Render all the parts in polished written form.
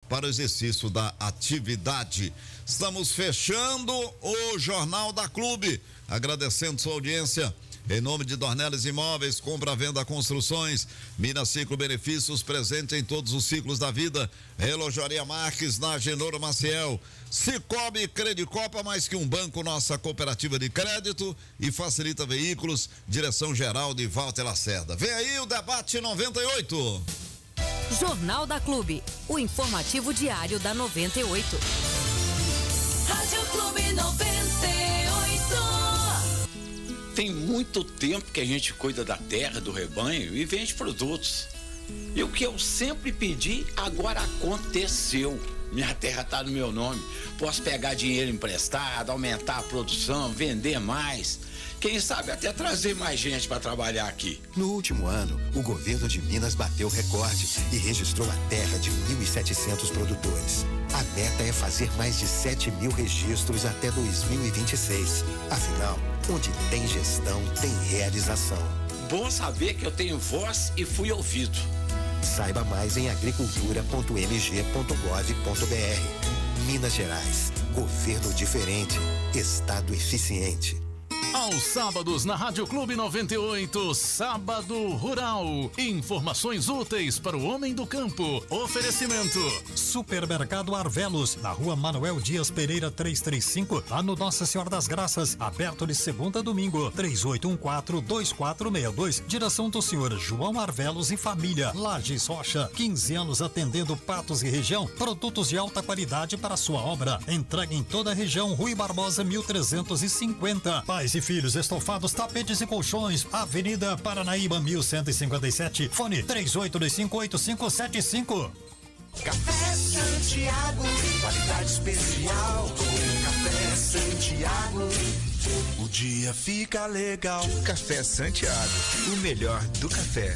para o exercício da atividade. Estamos fechando o Jornal da Clube, agradecendo sua audiência. Em nome de Dornelles Imóveis, compra, venda, construções, Minas Ciclo Benefícios, presente em todos os ciclos da vida. Relojaria Marques, na Genoro Maciel. Cicobi Credicopa, mais que um banco, nossa cooperativa de crédito e facilita veículos. Direção geral de Walter Lacerda. Vem aí o debate 98. Jornal da Clube, o informativo diário da 98. Rádio Clube 98. Tem muito tempo que a gente cuida da terra, do rebanho e vende produtos. E o que eu sempre pedi, agora aconteceu. Minha terra está no meu nome. Posso pegar dinheiro emprestado, aumentar a produção, vender mais. Quem sabe até trazer mais gente para trabalhar aqui. No último ano, o governo de Minas bateu recorde e registrou a terra de 1.700 produtores. A meta é fazer mais de 7.000 registros até 2026. Afinal, onde tem gestão, tem realização. Bom saber que eu tenho voz e fui ouvido. Saiba mais em agricultura.mg.gov.br. Minas Gerais, governo diferente, estado eficiente. Aos sábados na Rádio Clube 98, Sábado Rural. Informações úteis para o homem do campo. Oferecimento: Supermercado Arvelos, na Rua Manuel Dias Pereira 335, lá no Nossa Senhora das Graças, aberto de segunda a domingo, 3814-2462. Direção do senhor João Arvelos e família. Lages Rocha, 15 anos atendendo Patos e região. Produtos de alta qualidade para sua obra. Entrega em toda a região. Rui Barbosa 1350. Pais e filhos, estofados, tapetes e colchões. Avenida Paranaíba 1157. Fone 38258575. Café Santiago, qualidade especial. Café Santiago, o dia fica legal. Café Santiago, o melhor do café.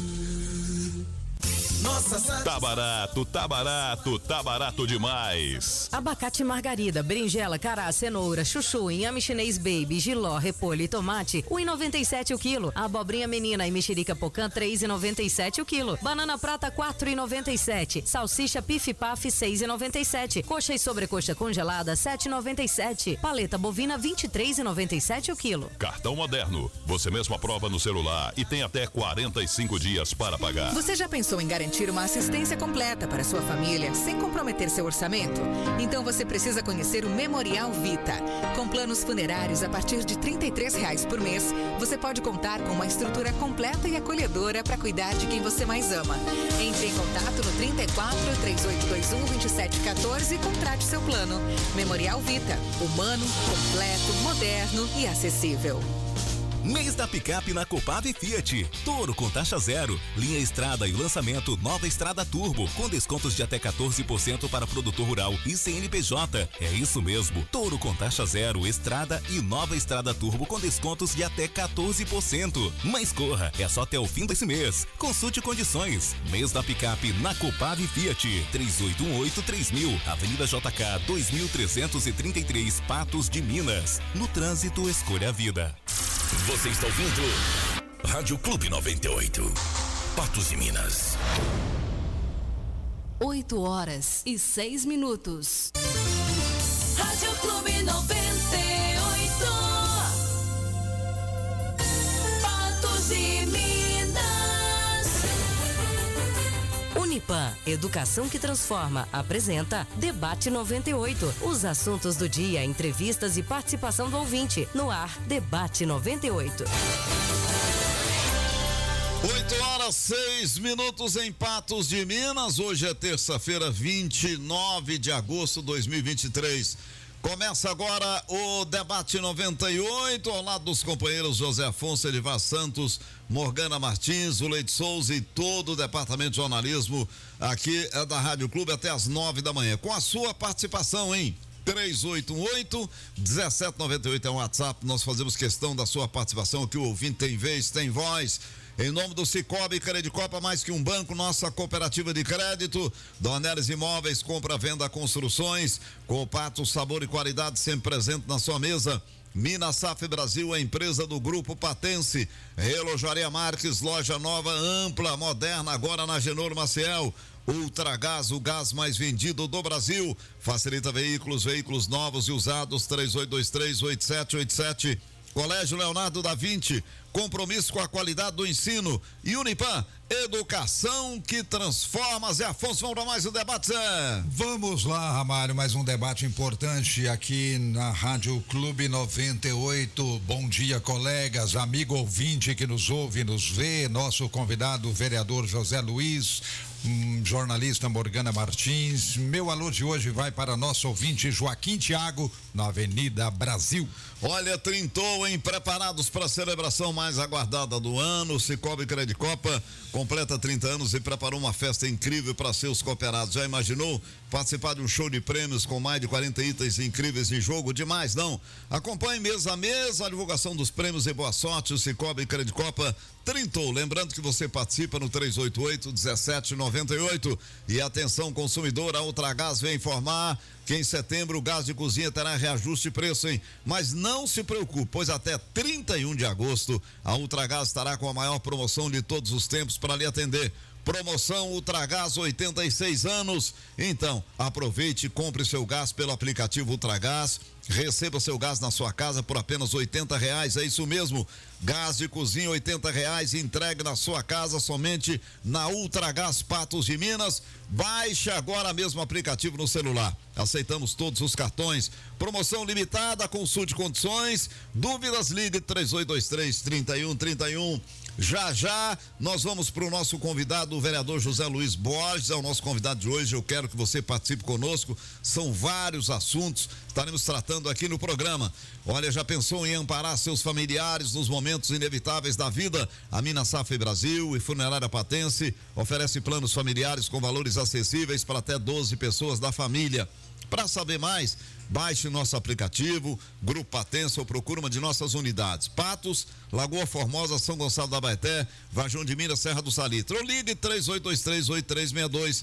Nossa, tá barato, tá barato, tá barato demais. Abacate margarida, berinjela, cará, cenoura, chuchu, inhame chinês baby, jiló, repolho e tomate, 1,97 o quilo. Abobrinha menina e mexerica pocã, 3,97 o quilo. Banana prata, 4,97. Salsicha pif paf, 6,97. Coxa e sobrecoxa congelada, 7,97. Paleta bovina, 23,97 o quilo. Cartão Moderno, você mesmo aprova no celular e tem até 45 dias para pagar. Você já pensou em garantir uma assistência completa para sua família sem comprometer seu orçamento? Então você precisa conhecer o Memorial Vita. Com planos funerários a partir de R$33 por mês, você pode contar com uma estrutura completa e acolhedora para cuidar de quem você mais ama. Entre em contato no 34-3821-2714 e contrate seu plano. Memorial Vita, humano, completo, moderno e acessível. Mês da picape na Copave Fiat. Toro com taxa zero. Linha Estrada e o lançamento Nova Estrada Turbo, com descontos de até 14% para produtor rural e CNPJ. É isso mesmo. Toro com taxa zero, Estrada e Nova Estrada Turbo com descontos de até 14%. Mas corra, é só até o fim desse mês. Consulte condições. Mês da picape na Copave Fiat. 3818-3000, Avenida JK 2333, Patos de Minas. No trânsito, escolha a vida. Você está ouvindo Rádio Clube 98, Patos de Minas. 8h06. Rádio Clube 98, Patos de Minas. Unipan, educação que transforma, apresenta Debate 98. Os assuntos do dia, entrevistas e participação do ouvinte. No ar, Debate 98. 8h06 em Patos de Minas. Hoje é terça-feira, 29 de agosto de 2023. Começa agora o Debate 98, ao lado dos companheiros José Afonso, Elivar Santos, Morgana Martins, o Leite Souza e todo o departamento de jornalismo aqui da Rádio Clube até as 9 da manhã. Com a sua participação, hein? 3818-1798 é o WhatsApp. Nós fazemos questão da sua participação, que o ouvinte tem vez, tem voz. Em nome do Cicobi Credicopa, mais que um banco, nossa cooperativa de crédito. Dornelles Imóveis, compra, venda, construções. Com Pato, sabor e qualidade sempre presente na sua mesa. Minas Safra Brasil, a empresa do Grupo Patense. Relojaria Marques, loja nova, ampla, moderna, agora na Genor Maciel. Ultragás, o gás mais vendido do Brasil. Facilita veículos novos e usados, 3823-8787. Colégio Leonardo da Vinci, compromisso com a qualidade do ensino. E Unipam, educação que transforma. Zé Afonso, vamos para mais um debate, Zé. Vamos lá, Ramalho, mais um debate importante aqui na Rádio Clube 98. Bom dia, colegas, amigo ouvinte que nos ouve, nos vê, nosso convidado, o vereador José Luiz, jornalista Morgana Martins. Meu alô de hoje vai para nosso ouvinte Joaquim Thiago, na Avenida Brasil. Olha, trintou, hein? Preparados para a celebração mais aguardada do ano. Cicobi Credicopa completa 30 anos e preparou uma festa incrível para seus cooperados. Já imaginou participar de um show de prêmios com mais de 40 itens incríveis em jogo? Demais, não? Acompanhe mês a mês a divulgação dos prêmios e boa sorte. O Cicobi Credicopa trintou. Lembrando que você participa no 388-1798. E atenção, consumidor, a Ultragás vem informar que em setembro o gás de cozinha terá reajuste de preço, hein? Mas não se preocupe, pois até 31 de agosto a Ultragás estará com a maior promoção de todos os tempos para lhe atender. Promoção Ultragás, 86 anos. Então, aproveite e compre seu gás pelo aplicativo Ultragás. Receba seu gás na sua casa por apenas R$80, é isso mesmo. Gás de cozinha, R$80, entregue na sua casa somente na Ultragás Patos de Minas. Baixe agora mesmo o aplicativo no celular. Aceitamos todos os cartões. Promoção limitada, consulte condições. Dúvidas, ligue 3823-3131. Já nós vamos para o nosso convidado, o vereador José Luiz Borges, é o nosso convidado de hoje. Eu quero que você participe conosco, são vários assuntos, estaremos tratando aqui no programa. Olha, já pensou em amparar seus familiares nos momentos inevitáveis da vida? A Minas Safra Brasil e Funerária Patense oferece planos familiares com valores acessíveis para até 12 pessoas da família. Para saber mais, baixe nosso aplicativo, Grupo Patense, ou procure uma de nossas unidades. Patos, Lagoa Formosa, São Gonçalo da Abaeté, Varjão de Minas, Serra do Salitre. Ou ligue 3823-8362,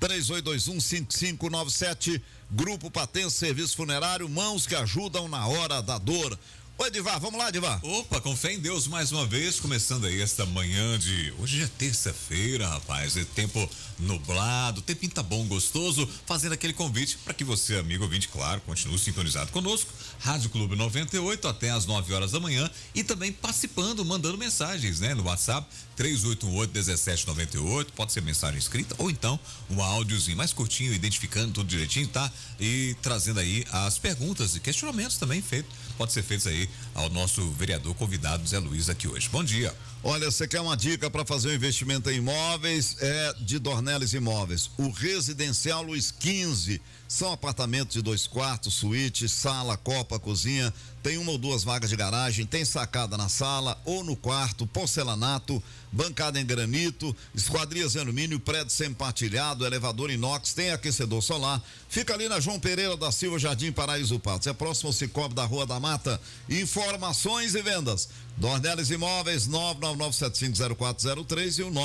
3821-5597. Grupo Patense, serviço funerário, mãos que ajudam na hora da dor. Oi, Edivar, vamos lá, Edivar. Opa, com fé em Deus mais uma vez, começando aí esta manhã de... Hoje é terça-feira, rapaz, é tempo nublado, o tempinho tá bom, gostoso, fazendo aquele convite para que você, amigo ouvinte, claro, continue sintonizado conosco, Rádio Clube 98 até às 9 horas da manhã e também participando, mandando mensagens, né, no WhatsApp 3818-1798, pode ser mensagem escrita ou então um áudiozinho mais curtinho, identificando tudo direitinho, tá? E trazendo aí as perguntas e questionamentos também pode ser feitos aí ao nosso vereador convidado Zé Luiz aqui hoje. Bom dia. Olha, você quer uma dica para fazer um investimento em imóveis? É de Dornelles Imóveis. O Residencial Luiz XV, são apartamentos de 2 quartos, suíte, sala, copa, cozinha, tem 1 ou 2 vagas de garagem, tem sacada na sala ou no quarto, porcelanato, bancada em granito, esquadrias em alumínio, prédio semi-partilhado, elevador inox, tem aquecedor solar. Fica ali na João Pereira da Silva, Jardim Paraíso Patos. É próximo ao Cicobi da Rua da Mata. Informações e vendas. Dornelles Imóveis, 999750403 e o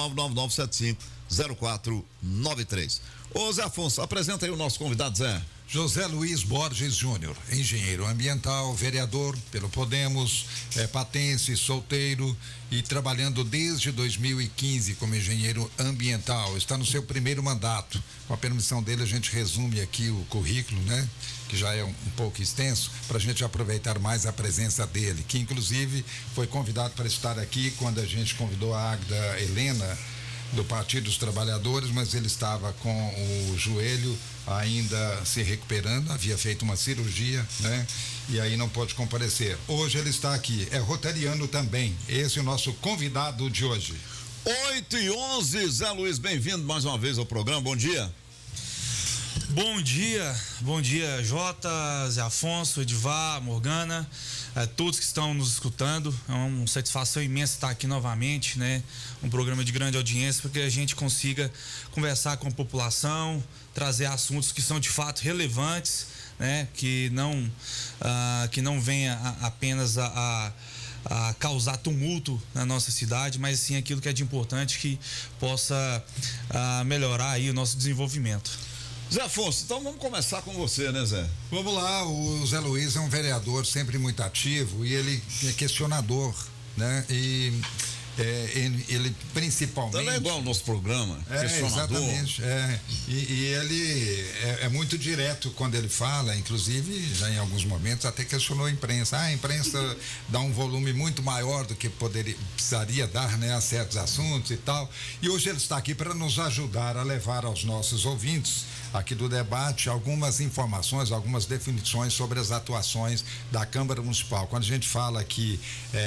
999750493. Ô Zé Afonso, apresenta aí o nosso convidado, Zé. José Luiz Borges Júnior, engenheiro ambiental, vereador pelo Podemos, patense, solteiro e trabalhando desde 2015 como engenheiro ambiental. Está no seu primeiro mandato. Com a permissão dele, a gente resume aqui o currículo, né? Que já é um pouco extenso, para a gente aproveitar mais a presença dele, que inclusive foi convidado para estar aqui quando a gente convidou a Águida Helena, do Partido dos Trabalhadores, mas ele estava com o joelho ainda se recuperando, havia feito uma cirurgia, né? E aí não pôde comparecer. Hoje ele está aqui, é rotariano também. Esse é o nosso convidado de hoje. 8h11, Zé Luiz, bem-vindo mais uma vez ao programa, bom dia. Bom dia Jota, Zé Afonso, Edivar, Morgana, todos que estão nos escutando. É uma satisfação imensa estar aqui novamente, né? Um programa de grande audiência para que a gente consiga conversar com a população, trazer assuntos que são de fato relevantes, né? Que não venha apenas a causar tumulto na nossa cidade, mas sim aquilo que é de importante que possa melhorar aí o nosso desenvolvimento. Zé Afonso, então vamos começar com você, né, Zé? Vamos lá, o Zé Luiz é um vereador sempre muito ativo e ele é questionador, né? E ele principalmente... Então é igual ao nosso programa, questionador. Exatamente, e ele é muito direto quando ele fala, inclusive já em alguns momentos até questionou a imprensa. A imprensa dá um volume muito maior do que precisaria dar, né, a certos assuntos e tal. E hoje ele está aqui para nos ajudar a levar aos nossos ouvintes aqui do debate algumas informações, algumas definições sobre as atuações da Câmara Municipal. Quando a gente fala aqui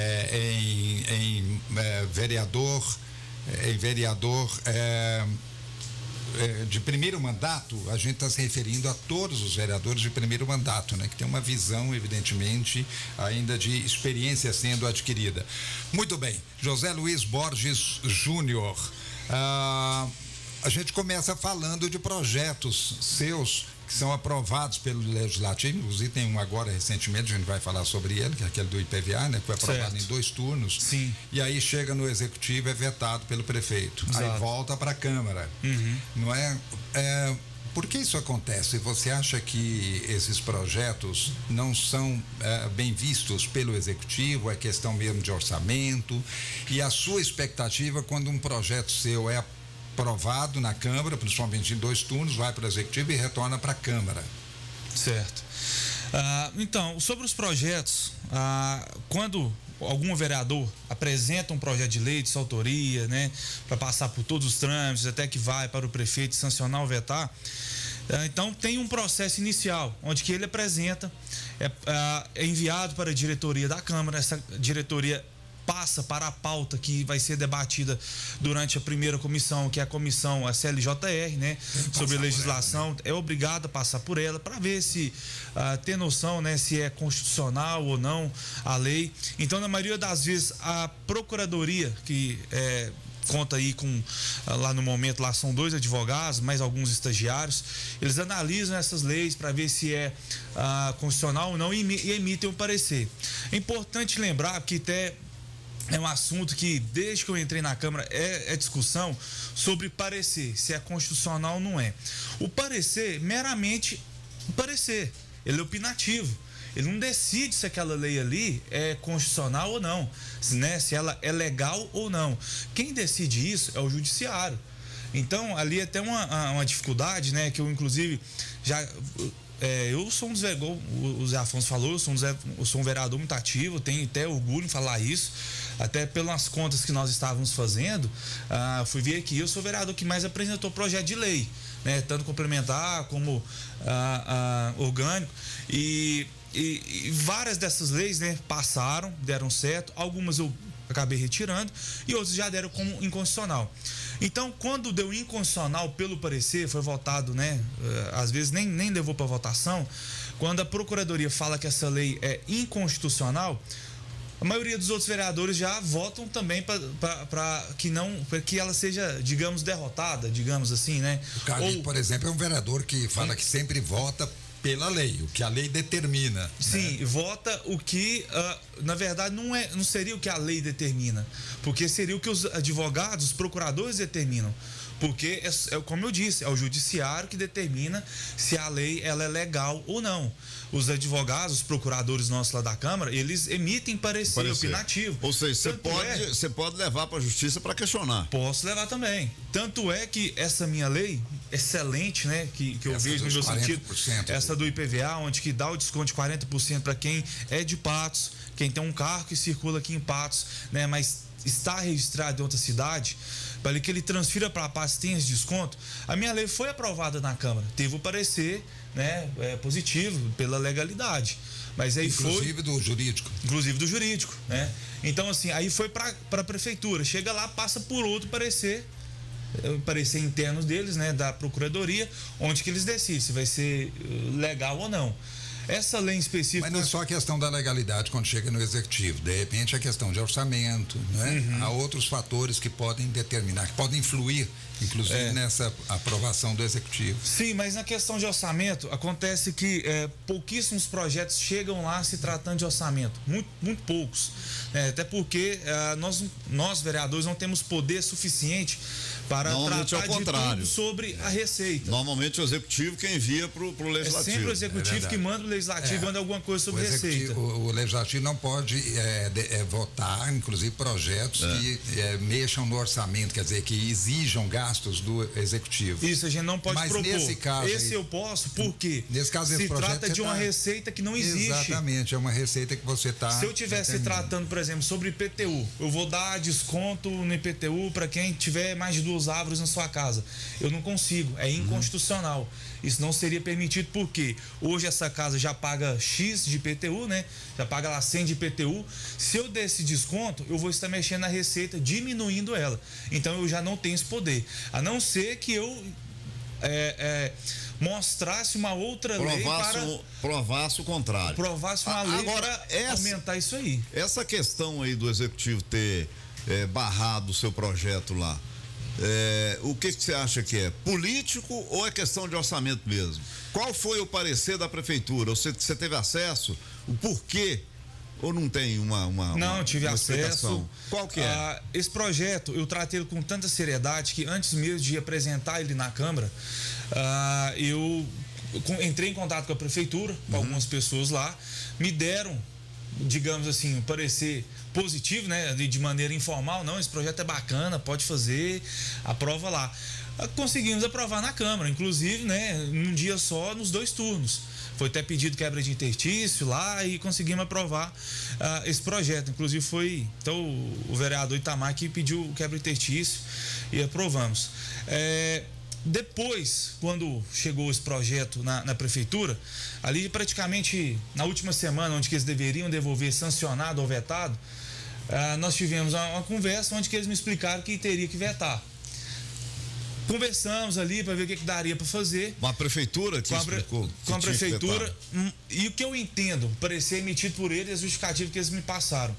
em vereador de primeiro mandato, a gente está se referindo a todos os vereadores de primeiro mandato, né? Que tem uma visão, evidentemente, ainda de experiência sendo adquirida. Muito bem, José Luiz Borges Júnior. A gente começa falando de projetos seus que são aprovados pelo Legislativo, inclusive tem um agora recentemente, a gente vai falar sobre ele, que é aquele do IPVA, né? Que foi aprovado em 2 turnos. Sim. E aí chega no Executivo, é vetado pelo prefeito. Exato. Aí volta para a Câmara. Não é? Por que isso acontece? Você acha que esses projetos não são bem vistos pelo Executivo? É questão mesmo de orçamento? E a sua expectativa quando um projeto seu é aprovado na Câmara, principalmente em 2 turnos, vai para o Executivo e retorna para a Câmara? Certo. Então, sobre os projetos, quando algum vereador apresenta um projeto de lei de sua autoria, né, para passar por todos os trâmites, até que vai para o prefeito sancionar ou vetar, então tem um processo inicial, onde que ele apresenta, é enviado para a diretoria da Câmara, essa diretoria passa para a pauta que vai ser debatida durante a primeira comissão, que é a comissão, a CLJR, né, sobre legislação, ela, né? É obrigada a passar por ela para ver se ter noção, né, se é constitucional ou não a lei. Então, na maioria das vezes, a procuradoria, que conta aí com, lá no momento, lá são 2 advogados, mais alguns estagiários, eles analisam essas leis para ver se é constitucional ou não e emitem um parecer. É importante lembrar que até é um assunto que, desde que eu entrei na Câmara, é discussão sobre parecer, se é constitucional ou não é. O parecer, meramente parecer, ele é opinativo. Ele não decide se aquela lei ali é constitucional ou não, né? Se ela é legal ou não. Quem decide isso é o judiciário. Então, ali é até uma dificuldade, né? Que eu, inclusive, já... eu sou o Zé Afonso falou, eu sou um vereador muito ativo, tenho até orgulho em falar isso, até pelas contas que nós estávamos fazendo, fui ver aqui, eu sou o vereador que mais apresentou projeto de lei, né, tanto complementar como orgânico, e várias dessas leis, né, passaram, deram certo, algumas eu acabei retirando e outras já deram como inconstitucional. Então, quando deu inconstitucional pelo parecer, foi votado, né? Às vezes nem levou para votação. Quando a Procuradoria fala que essa lei é inconstitucional, a maioria dos outros vereadores já votam também para que ela seja, digamos, derrotada, digamos assim, né? O Carlinhos, por exemplo, é um vereador que fala que sempre vota pela lei, o que a lei determina. Sim, né? Vota o que, na verdade, não seria o que a lei determina, porque seria o que os advogados, os procuradores determinam. Porque, como eu disse, é o judiciário que determina se a lei ela é legal ou não. Os advogados, os procuradores nossos lá da Câmara, eles emitem parecer opinativo. Ou seja, você pode levar para a justiça para questionar. Posso levar também. Tanto é que essa minha lei, excelente, né, que eu vejo no meu sentido, essa do IPVA, onde que dá o desconto de 40% para quem é de Patos, quem tem um carro que circula aqui em Patos, né, mas está registrado em outra cidade, para que ele transfira para a Patos, tem esse desconto. A minha lei foi aprovada na Câmara, teve o parecer, né, positivo pela legalidade, mas aí inclusive do jurídico, né? Então, assim, aí foi para a prefeitura, chega lá, passa por outro parecer interno deles, né, da procuradoria, onde que eles decidem se vai ser legal ou não. Essa lei em específico... Mas não é só a questão da legalidade quando chega no executivo. De repente, a questão de orçamento, né? Há outros fatores que podem determinar, que podem influir, inclusive, nessa aprovação do executivo. Sim, mas na questão de orçamento, acontece que pouquíssimos projetos chegam lá se tratando de orçamento. Muito poucos. Até porque nós, vereadores, não temos poder suficiente para Normalmente tratar é o contrário. de tudo sobre a receita. Normalmente o executivo quem envia para o legislativo. É sempre o executivo que manda o legislativo manda alguma coisa sobre receita. O legislativo não pode votar, inclusive, projetos que mexam no orçamento, quer dizer, que exijam gastos do executivo. Isso, a gente não pode propor. Nesse caso esse eu posso, por quê? Nesse caso, se trata de uma receita que não existe. Exatamente, é uma receita que você está... Se eu estivesse tratando, por exemplo, sobre IPTU, eu vou dar desconto no IPTU para quem tiver mais de 2 árvores na sua casa. Eu não consigo, é inconstitucional. Isso não seria permitido porque hoje essa casa já paga X de IPTU, né? Já paga lá 100 de IPTU. Se eu der esse desconto, eu vou estar mexendo na receita, diminuindo ela. Então eu já não tenho esse poder. A não ser que eu mostrasse uma outra lei para... Provasse o contrário. Provasse uma lei para aumentar isso aí. Essa questão aí do executivo ter barrado o seu projeto lá, o que você acha que é? Político ou é questão de orçamento mesmo? Qual foi o parecer da prefeitura? Você teve acesso? O porquê? Ou não tem Não, tive acesso. Explicação? Qual que é? Esse projeto, eu tratei ele com tanta seriedade que antes mesmo de apresentar ele na Câmara, eu entrei em contato com a prefeitura, com algumas pessoas lá, me deram, digamos assim, um parecer positivo, né, de maneira informal. Não, esse projeto é bacana, pode fazer, aprova lá. Conseguimos aprovar na Câmara, inclusive, né, num dia só, nos 2 turnos. Foi até pedido quebra de interstício lá e conseguimos aprovar esse projeto. Inclusive foi então o vereador Itamar que pediu quebra de interstício e aprovamos. Depois, quando chegou esse projeto na prefeitura, ali praticamente na última semana, onde que eles deveriam devolver sancionado ou vetado, nós tivemos uma conversa onde que eles me explicaram que teria que vetar. Conversamos ali para ver o que daria para fazer. Uma prefeitura que explicou. Com a prefeitura. E o que eu entendo, parecer emitido por eles, é justificativo que eles me passaram.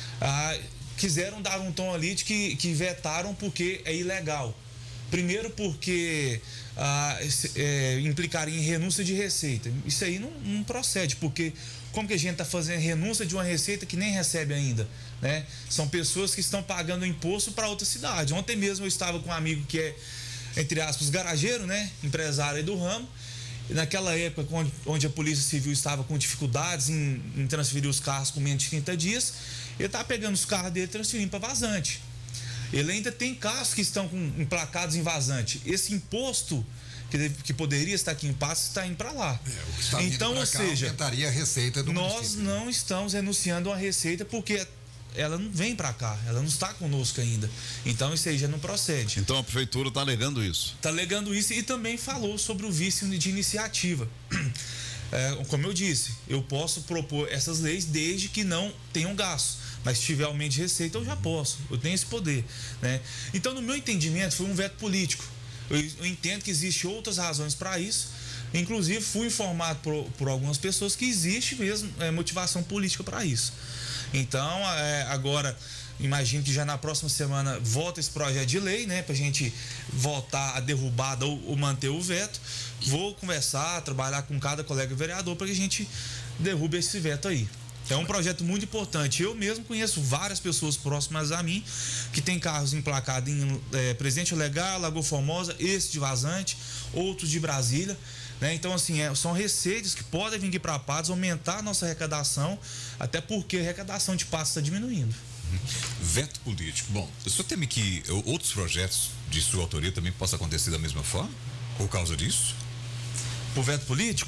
Quiseram dar um tom ali de que vetaram porque é ilegal. Primeiro porque implicaria em renúncia de receita. Isso aí não procede, porque como que a gente está fazendo renúncia de uma receita que nem recebe ainda, né? São pessoas que estão pagando imposto para outra cidade. Ontem mesmo eu estava com um amigo que é, entre aspas, garageiro, né? Empresário aí do ramo. E naquela época onde a Polícia Civil estava com dificuldades em transferir os carros com menos de 30 dias, ele estava pegando os carros dele e transferindo para vazante. Ele ainda tem carros que estão emplacados em vazante. Esse imposto que poderia estar aqui em Patos está indo para lá. Então, ou seja, aumentaria a receita do nós município. não estamos renunciando a receita porque ela não vem para cá, ela não está conosco ainda. Então isso aí já não procede. Então a prefeitura está alegando isso. Está alegando isso e também falou sobre o vício de iniciativa. Como eu disse, eu posso propor essas leis desde que não tenham gasto. Mas se tiver aumento de receita, eu já posso. Eu tenho esse poder, né? Então, no meu entendimento, foi um veto político. Eu entendo que existem outras razões para isso. Inclusive, fui informado por algumas pessoas que existe mesmo motivação política para isso. Então, agora, imagino que já na próxima semana volta esse projeto de lei, né? Pra gente votar a derrubada ou manter o veto. Vou conversar, trabalhar com cada colega vereador para que a gente derrube esse veto aí. É um projeto muito importante. Eu mesmo conheço várias pessoas próximas a mim que tem carros emplacados em Presidente Legal, Lagoa Formosa, esse de Vazante, outros de Brasília, né? Então, assim, são receitas que podem vir aqui para Patos, aumentar a nossa arrecadação, até porque a arrecadação de Patos está diminuindo. Veto político. Bom, o senhor teme que outros projetos de sua autoria também possam acontecer da mesma forma? Por causa disso? Por veto político?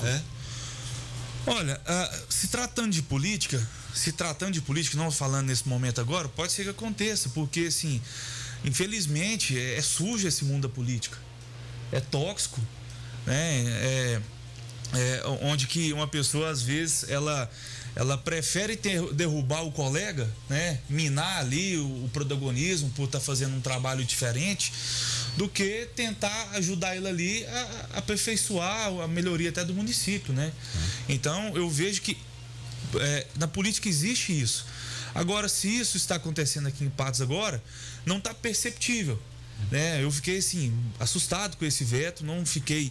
Olha, se tratando de política, não falando nesse momento agora, pode ser que aconteça, porque, assim, infelizmente, é sujo esse mundo da política. É tóxico, né? Onde que uma pessoa, às vezes, ela prefere derrubar o colega, né? Minar ali o protagonismo por estar fazendo um trabalho diferente, do que tentar ajudar ele ali a aperfeiçoar a melhoria até do município, né? Então, eu vejo que na política existe isso. Agora, se isso está acontecendo aqui em Patos agora, não está perceptível, né? Eu fiquei, assim, assustado com esse veto, não fiquei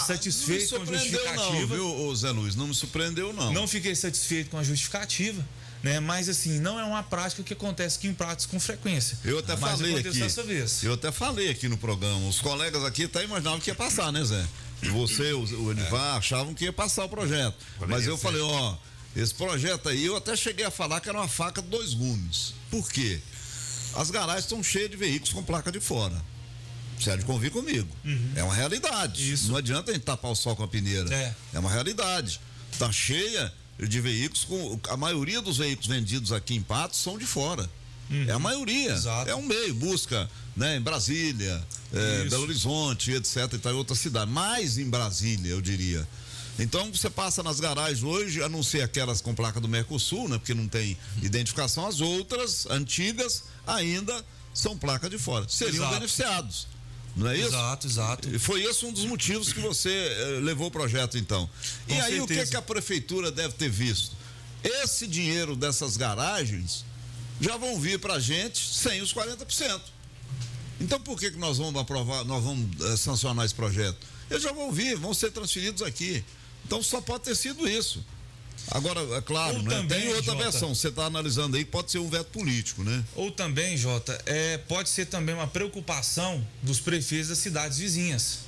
satisfeito com a justificativa. Não, viu, Zé Luiz? Não me surpreendeu, não. Não fiquei satisfeito com a justificativa, né? Mas assim, não é uma prática que acontece aqui em Pratos com frequência. Eu até Mas falei aconteceu aqui. dessa vez. Eu até falei aqui no programa. Os colegas aqui até imaginavam que ia passar, né, Zé? Você, o Edivar, achavam que ia passar o projeto. Mas eu falei, ó, esse projeto aí, eu até cheguei a falar que era uma faca de 2 gumes. Por quê? As garagens estão cheias de veículos com placa de fora. Você há de convir comigo. É uma realidade. Isso. Não adianta a gente tapar o sol com a peneira. É uma realidade. Está cheia de veículos a maioria dos veículos vendidos aqui em Patos são de fora. É a maioria. Exato. É um meio, busca, né, em Brasília, Belo Horizonte, etc. E tá em outra cidade. Mais em Brasília, eu diria. Então você passa nas garagens hoje, a não ser aquelas com placa do Mercosul, né? Porque não tem identificação, as outras antigas ainda são placa de fora. Seriam beneficiados. Não é isso? Exato. E foi esse um dos motivos que você levou o projeto, então. Com e aí, certeza. o que a prefeitura deve ter visto? Esse dinheiro dessas garagens já vão vir pra gente sem os 40%. Então, por que nós vamos aprovar, nós vamos sancionar esse projeto? Eles já vão vir, vão ser transferidos aqui. Então, só pode ter sido isso. Agora, é claro, né? Também, Tem outra Jota, versão, você está analisando aí, pode ser um veto político, né? Ou também, Jota, pode ser também uma preocupação dos prefeitos das cidades vizinhas.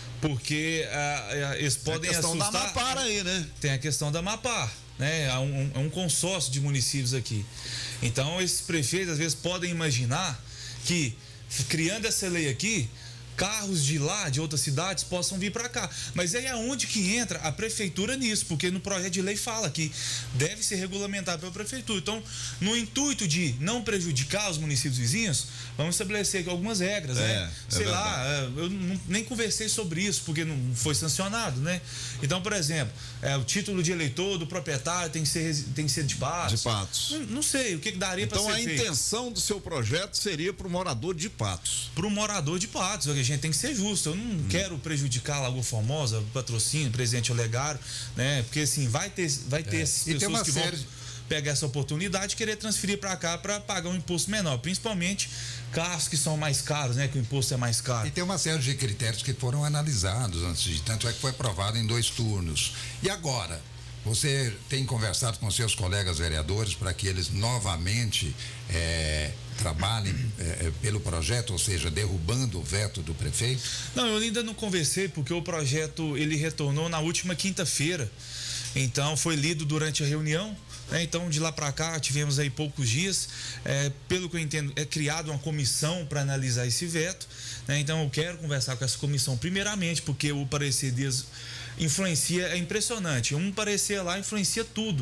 Porque eles podem assustar... Tem a questão da Amapar aí, né? Tem a questão da Amapar, né? É um consórcio de municípios aqui. Então, esses prefeitos, às vezes, podem imaginar que, criando essa lei aqui, carros de lá, de outras cidades, possam vir para cá. Mas aí é onde que entra a prefeitura nisso, porque no projeto de lei fala que deve ser regulamentado pela prefeitura. Então, no intuito de não prejudicar os municípios vizinhos, vamos estabelecer aqui algumas regras, né? Sei lá, eu nem conversei sobre isso, porque não foi sancionado, né? Então, por exemplo, o título de eleitor do proprietário tem que ser de Patos. De Patos. Não sei, o que daria para ser feito. Então, a intenção do seu projeto seria para o morador de Patos. Para o morador de Patos, a gente tem que ser justo. Eu não quero prejudicar a Lagoa Formosa, Patrocínio, Presidente Olegário, né? Porque assim, vai ter essas pessoas que vão pegar essa oportunidade e querer transferir para cá para pagar um imposto menor, principalmente carros que são mais caros, né? Que o imposto é mais caro. E tem uma série de critérios que foram analisados antes de tanto é que foi aprovado em 2 turnos. E agora? Você tem conversado com seus colegas vereadores para que eles novamente trabalhem pelo projeto, ou seja, derrubando o veto do prefeito? Não, eu ainda não conversei porque o projeto ele retornou na última quinta-feira. Então foi lido durante a reunião. Então, de lá para cá, tivemos aí poucos dias. Pelo que eu entendo, é criada uma comissão para analisar esse veto. Então, eu quero conversar com essa comissão, primeiramente, porque o parecer deles influencia, é impressionante. Um parecer lá influencia tudo.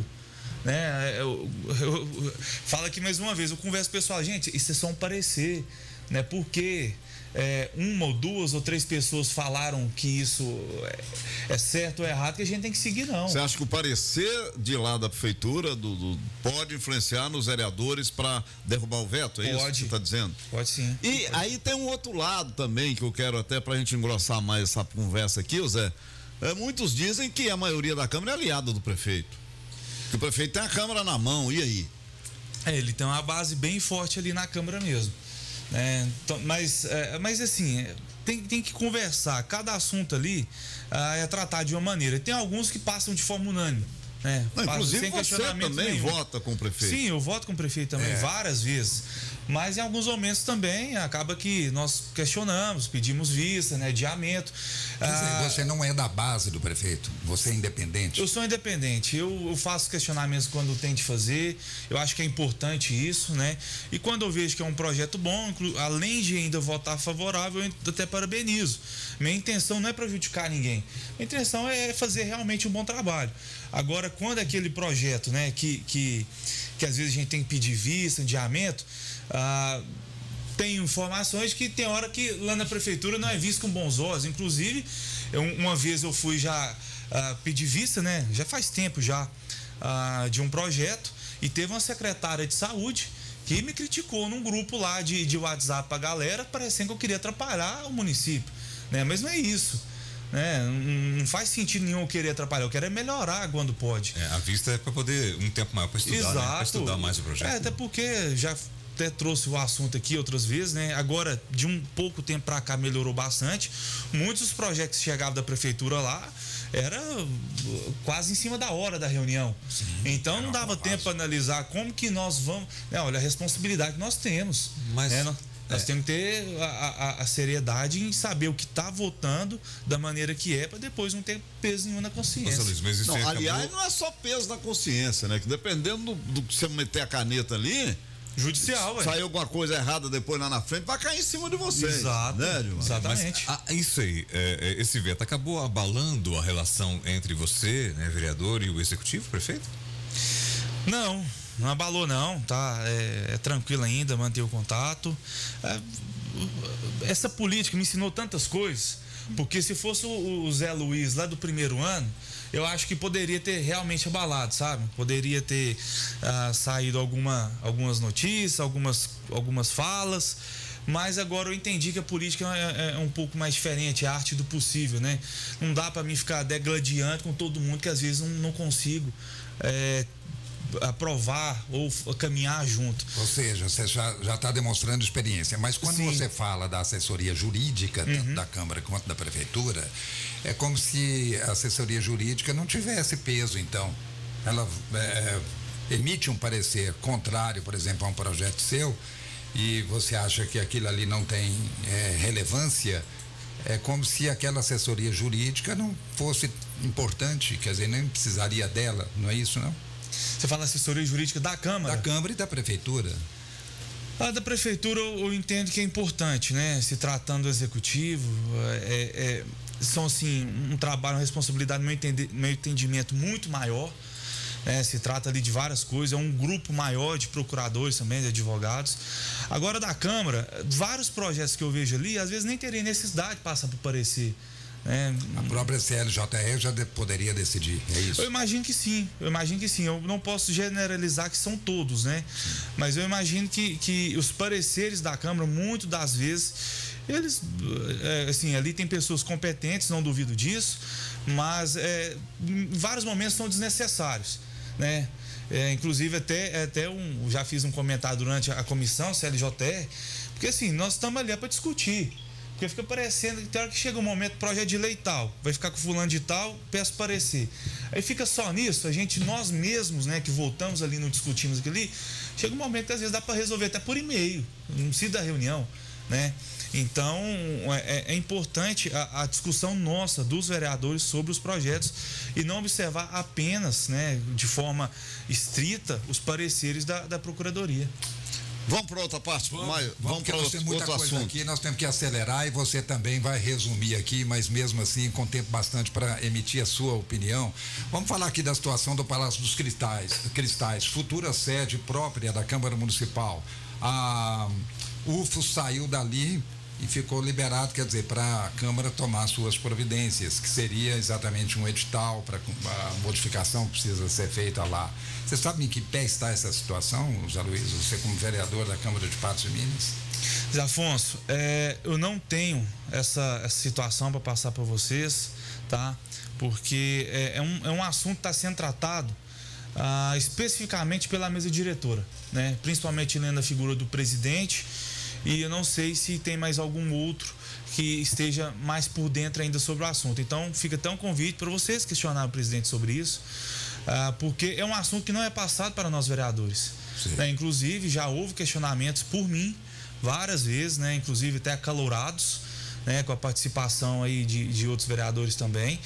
Eu falo aqui mais uma vez, eu converso com o pessoal, gente, isso é só um parecer, né? Porque uma ou 2 ou 3 pessoas falaram que isso é certo ou errado, que a gente tem que seguir, não. Você acha que o parecer de lá da prefeitura pode influenciar nos vereadores para derrubar o veto? É isso que você está dizendo? Pode sim. E aí tem um outro lado também que eu quero até para a gente engrossar mais essa conversa aqui, Zé. Muitos dizem que a maioria da Câmara é aliada do prefeito. Que o prefeito tem a Câmara na mão, e aí? Ele tem uma base bem forte ali na Câmara mesmo. Então, mas assim, tem que conversar. Cada assunto ali é tratado de uma maneira. Tem alguns que passam de forma unânime. Não, inclusive você também vota com o prefeito. Sim, eu voto com o prefeito também várias vezes. Mas em alguns momentos também acaba que nós questionamos, pedimos vista, adiamento. Você não é da base do prefeito? Você é independente? Eu sou independente. Eu faço questionamentos quando tem de fazer. Eu acho que é importante isso, né? E quando eu vejo que é um projeto bom, além de ainda votar favorável, eu até parabenizo. Minha intenção não é prejudicar ninguém. Minha intenção é fazer realmente um bom trabalho. Agora, quando é aquele projeto, né, que às vezes a gente tem que pedir vista, adiamento, tem informações que tem hora que lá na prefeitura não é visto com bons olhos. Inclusive, uma vez eu fui já pedir vista, né, já faz tempo já, de um projeto, e teve uma secretária de saúde que me criticou num grupo lá de WhatsApp pra galera, parecendo que eu queria atrapalhar o município, né, mas não é isso. Não faz sentido nenhum eu querer atrapalhar, eu quero é melhorar quando pode. A vista é para poder um tempo maior para estudar, exato, né? Para estudar mais o projeto. Até porque já até trouxe o assunto aqui outras vezes, né? Agora, de um pouco tempo para cá melhorou bastante. Muitos dos projetos que chegavam da prefeitura lá era quase em cima da hora da reunião. Sim, então não dava tempo para analisar como que nós vamos. Olha, a responsabilidade que nós temos. Mas nós temos que ter a seriedade em saber o que está votando da maneira que para depois não ter peso nenhum na consciência. Nossa, Luiz, mas isso aliás, não é só peso na consciência, né? Que dependendo do que você meter a caneta ali, judicial, saiu alguma coisa errada depois lá na frente, vai cair em cima de vocês. Exato, né, exatamente. Mas, isso aí, esse veto acabou abalando a relação entre você, né, vereador, e o executivo, prefeito? Não abalou não, tá? É tranquilo ainda, manter o contato. Essa política me ensinou tantas coisas, porque se fosse o Zé Luiz lá do primeiro ano, eu acho que poderia ter realmente abalado, sabe? Poderia ter saído algumas notícias, algumas falas, mas agora eu entendi que a política é um pouco mais diferente, é a arte do possível, né? Não dá para mim ficar degladiando com todo mundo, que às vezes não consigo aprovar ou caminhar junto. Ou seja, você já está demonstrando experiência, mas quando você fala da assessoria jurídica, tanto da Câmara quanto da Prefeitura, é como se a assessoria jurídica não tivesse peso, então. Ela emite um parecer contrário, por exemplo, a um projeto seu, e você acha que aquilo ali não tem relevância, é como se aquela assessoria jurídica não fosse importante, quer dizer, nem precisaria dela, não é isso, não? Você fala assessoria jurídica da Câmara? Da Câmara e da Prefeitura. Da Prefeitura eu entendo que é importante, né? Se tratando do Executivo, são assim, um trabalho, uma responsabilidade, meu entendimento, muito maior. Se trata ali de várias coisas, é um grupo maior de procuradores também, de advogados. Agora da Câmara, vários projetos que eu vejo ali, às vezes nem teria necessidade de passar por parecer. A própria CLJR já poderia decidir, é isso? Eu imagino que sim, eu não posso generalizar que são todos, né? Mas eu imagino que os pareceres da Câmara, muito das vezes, eles, assim, ali tem pessoas competentes, não duvido disso, mas em vários momentos são desnecessários, né? Inclusive já fiz um comentário durante a comissão CLJR, porque assim, nós estamos ali para discutir. Porque fica parecendo que tem hora que chega um momento, projeto de lei tal, vai ficar com fulano de tal, peço parecer. Aí fica só nisso, nós mesmos, né, que voltamos ali, não discutimos aquilo ali, chega um momento que às vezes dá para resolver até por e-mail, não precisa da reunião, né? Então, é importante a discussão nossa, dos vereadores, sobre os projetos e não observar apenas, né, de forma estrita, os pareceres da Procuradoria. Vamos para outra parte, vamos para outro assunto. Aqui, nós temos que acelerar e você também vai resumir aqui, mas mesmo assim com tempo bastante para emitir a sua opinião. Vamos falar aqui da situação do Palácio dos Cristais, futura sede própria da Câmara Municipal. A UFO saiu dali e ficou liberado, quer dizer, para a Câmara tomar suas providências, que seria exatamente um edital para a modificação que precisa ser feita lá. Você sabe em que pé está essa situação, Zé Luiz, você como vereador da Câmara de Patos de Minas? Zé Afonso, eu não tenho essa situação para passar para vocês, tá? Porque é um assunto que está sendo tratado especificamente pela mesa diretora, né? Principalmente lendo a figura do presidente, e eu não sei se tem mais algum outro que esteja mais por dentro ainda sobre o assunto. Então, fica até um convite para vocês questionar o presidente sobre isso, porque é um assunto que não é passado para nós vereadores. Né? Inclusive, já houve questionamentos por mim várias vezes, né? Inclusive até acalorados, né? Com a participação aí de outros vereadores também,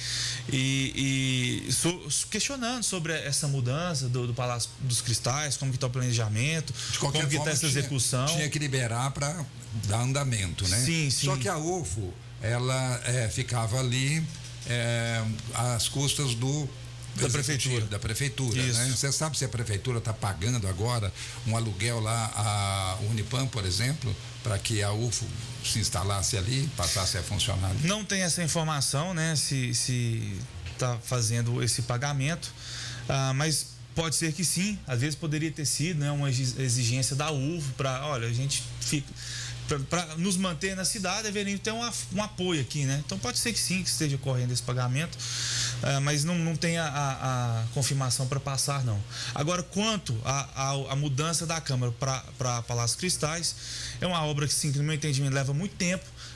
questionando sobre essa mudança do Palácio dos Cristais, como que está o planejamento, como que está essa execução. Tinha que liberar para dar andamento, né? Sim. Só que a UFO, ela ficava ali às custas da prefeitura, né? Você sabe se a prefeitura está pagando agora um aluguel lá a Unipam, por exemplo, para que a UFO se instalasse ali, passasse a funcionar? Não tem essa informação, né? Se está fazendo esse pagamento, mas pode ser que sim. Às vezes poderia ter sido, né, uma exigência da UFO para, olha, a gente fica para nos manter na cidade, deveria ter um apoio aqui, né? Então pode ser que sim, que esteja correndo esse pagamento, mas não tem a confirmação para passar, não. Agora, quanto à mudança da Câmara para Palácio Cristais, é uma obra que, sim, no meu entendimento, leva muito tempo,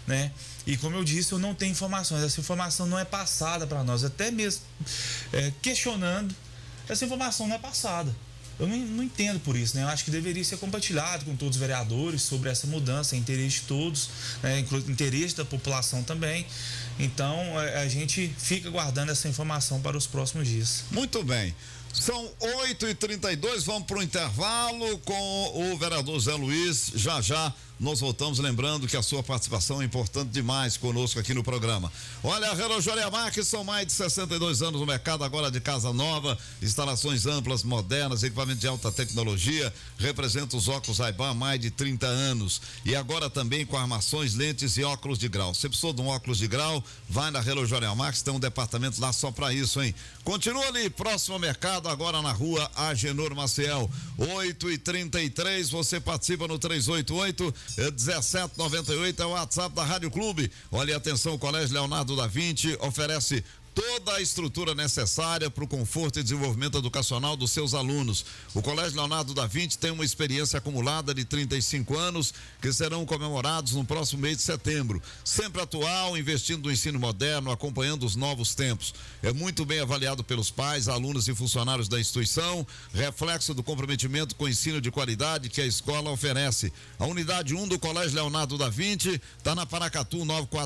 né? E como eu disse, eu não tenho informações. Essa informação não é passada para nós. Até mesmo questionando, essa informação não é passada. Eu não entendo por isso, né? Eu acho que deveria ser compartilhado com todos os vereadores sobre essa mudança, interesse de todos, né? Interesse da população também. Então, a gente fica guardando essa informação para os próximos dias. Muito bem. São 8h32, vamos para o intervalo com o vereador Zé Luiz. Já nós voltamos, lembrando que a sua participação é importante demais conosco aqui no programa. Olha, a Relojoaria Marques, são mais de 62 anos no mercado, agora de casa nova, instalações amplas, modernas, equipamento de alta tecnologia, representa os óculos Ray-Ban há mais de 30 anos. E agora também com armações, lentes e óculos de grau. Se precisou de um óculos de grau, vai na Relojoaria Marques, tem um departamento lá só para isso, hein? Continua ali, próximo ao mercado, agora na rua Agenor Maciel. 8h33, você participa no 388-1798, é o WhatsApp da Rádio Clube. Olha, atenção, o Colégio Leonardo da Vinci oferece toda a estrutura necessária para o conforto e desenvolvimento educacional dos seus alunos. O Colégio Leonardo da Vinci tem uma experiência acumulada de 35 anos que serão comemorados no próximo mês de setembro. Sempre atual, investindo no ensino moderno, acompanhando os novos tempos. É muito bem avaliado pelos pais, alunos e funcionários da instituição, reflexo do comprometimento com o ensino de qualidade que a escola oferece. A unidade 1 do Colégio Leonardo da Vinci está na Paracatu,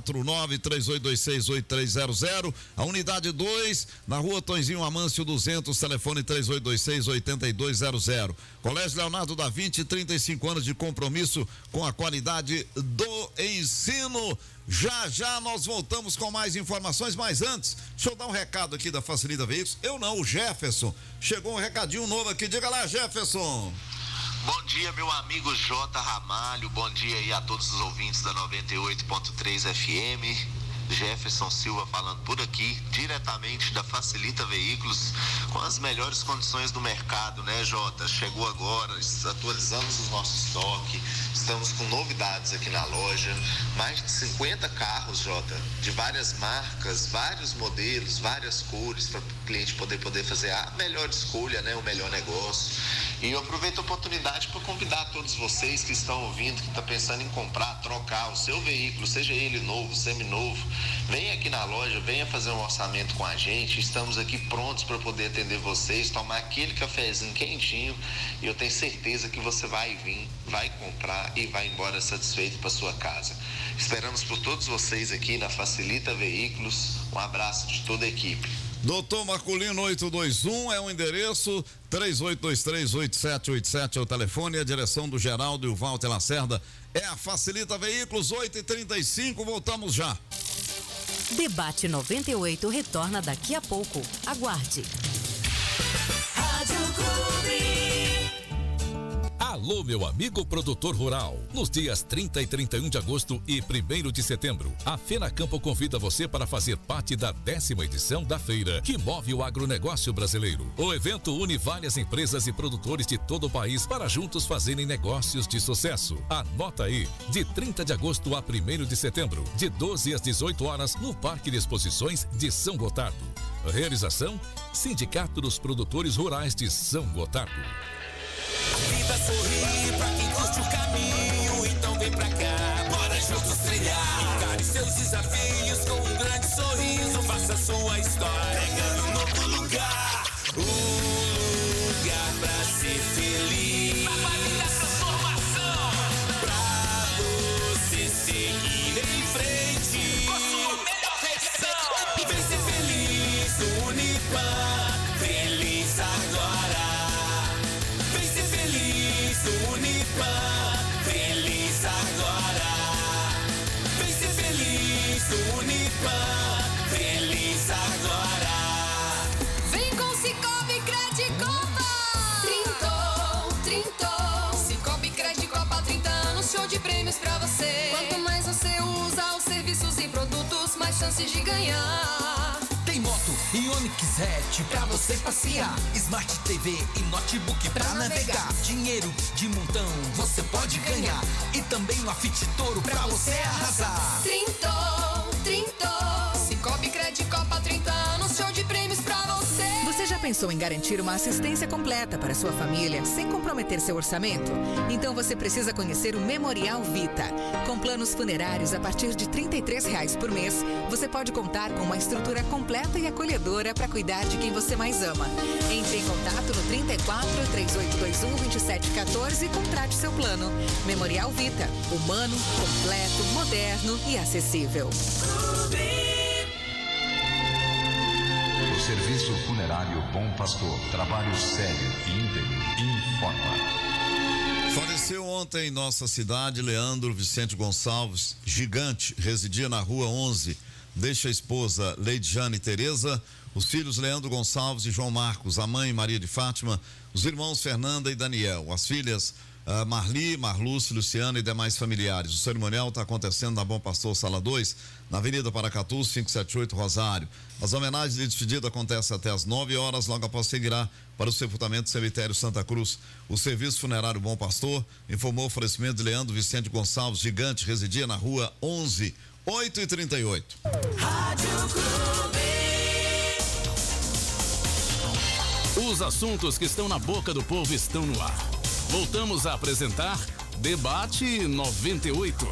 949-3826-8300. A unidade 2, na rua Tonzinho Amâncio 200, telefone 3826-8200. Colégio Leonardo da Vinci, 35 anos de compromisso com a qualidade do ensino. Já nós voltamos com mais informações, mas antes, deixa eu dar um recado aqui da Facilita Veículos. O Jefferson. Chegou um recadinho novo aqui, diga lá, Jefferson. Bom dia, meu amigo J. Ramalho, bom dia aí a todos os ouvintes da 98.3 FM. Jefferson Silva falando por aqui, diretamente da Facilita Veículos, com as melhores condições do mercado, né, Jota? Chegou agora, atualizamos o nosso estoque, estamos com novidades aqui na loja, mais de 50 carros, Jota, de várias marcas, vários modelos, várias cores, para o cliente poder fazer a melhor escolha, né, o melhor negócio. E eu aproveito a oportunidade para convidar todos vocês que estão ouvindo, que estão pensando em comprar, trocar o seu veículo, seja ele novo, seminovo, venha aqui na loja, venha fazer um orçamento com a gente. Estamos aqui prontos para poder atender vocês, tomar aquele cafezinho quentinho, e eu tenho certeza que você vai vir, vai comprar e vai embora satisfeito para sua casa. Esperamos por todos vocês aqui na Facilita Veículos. Um abraço de toda a equipe. Doutor Marculino 821 é o endereço, 3823-8787 é o telefone, a direção do Geraldo e o Walter Lacerda é a Facilita Veículos. 8h35, voltamos já. Debate 98 retorna daqui a pouco. Aguarde. Rádio Clube. Alô, meu amigo produtor rural. Nos dias 30 e 31 de agosto e 1º de setembro, a FENACAMPO convida você para fazer parte da 10ª edição da feira que move o agronegócio brasileiro. O evento une várias empresas e produtores de todo o país para juntos fazerem negócios de sucesso. Anota aí, de 30 de agosto a 1º de setembro, de 12 às 18 horas, no Parque de Exposições de São Gotardo. Realização: Sindicato dos Produtores Rurais de São Gotardo. A vida sorri pra quem curte o caminho, então vem pra cá, bora juntos trilhar. Encare seus desafios com um grande sorriso, faça sua história, pegando um novo lugar. Lugar pra ser feliz, na base da transformação, pra você seguir em frente, com sua melhor versão. Vem ser feliz no Unipam, feliz agora. Unipam, feliz agora. Vem ser feliz no Unipam, feliz agora. Vem com Cicobi Credicopa. Trintou. Cicobi Credicopa, 30 anos, show de prêmios pra você. Quanto mais você usa os serviços e produtos, mais chances de ganhar. Tem moto e Onix Hatch pra você passear, Smart TV e notebook pra navegar. Dinheiro de montão você pode ganhar, e também uma Fit Toro pra você arrasar. Trintou. Cicobi Credicopa, 30 anos, show de prêmios pra você. Você já pensou pensou em garantir uma assistência completa para sua família sem comprometer seu orçamento? Então você precisa conhecer o Memorial Vita. Com planos funerários a partir de R$ 33,00 por mês, você pode contar com uma estrutura completa e acolhedora para cuidar de quem você mais ama. Entre em contato no 34 3821 2714 e contrate seu plano. Memorial Vita, humano, completo, moderno e acessível. O Serviço Funerário Bom Pastor, trabalho sério e íntegro, informa. Faleceu ontem em nossa cidade Leandro Vicente Gonçalves, gigante, residia na Rua 11. Deixa a esposa Leidiane Tereza, os filhos Leandro Gonçalves e João Marcos, a mãe Maria de Fátima, os irmãos Fernanda e Daniel, as filhas Marli, Marluce, Luciana e demais familiares. O cerimonial está acontecendo na Bom Pastor Sala 2, na Avenida Paracatu, 578 Rosário. As homenagens de despedida acontecem até às 9 horas, logo após seguirá para o sepultamento do cemitério Santa Cruz. O Serviço Funerário Bom Pastor informou o falecimento de Leandro Vicente Gonçalves, gigante, residia na Rua 11, 8h38. Rádio Clube. Os assuntos que estão na boca do povo estão no ar. Voltamos a apresentar Debate 98.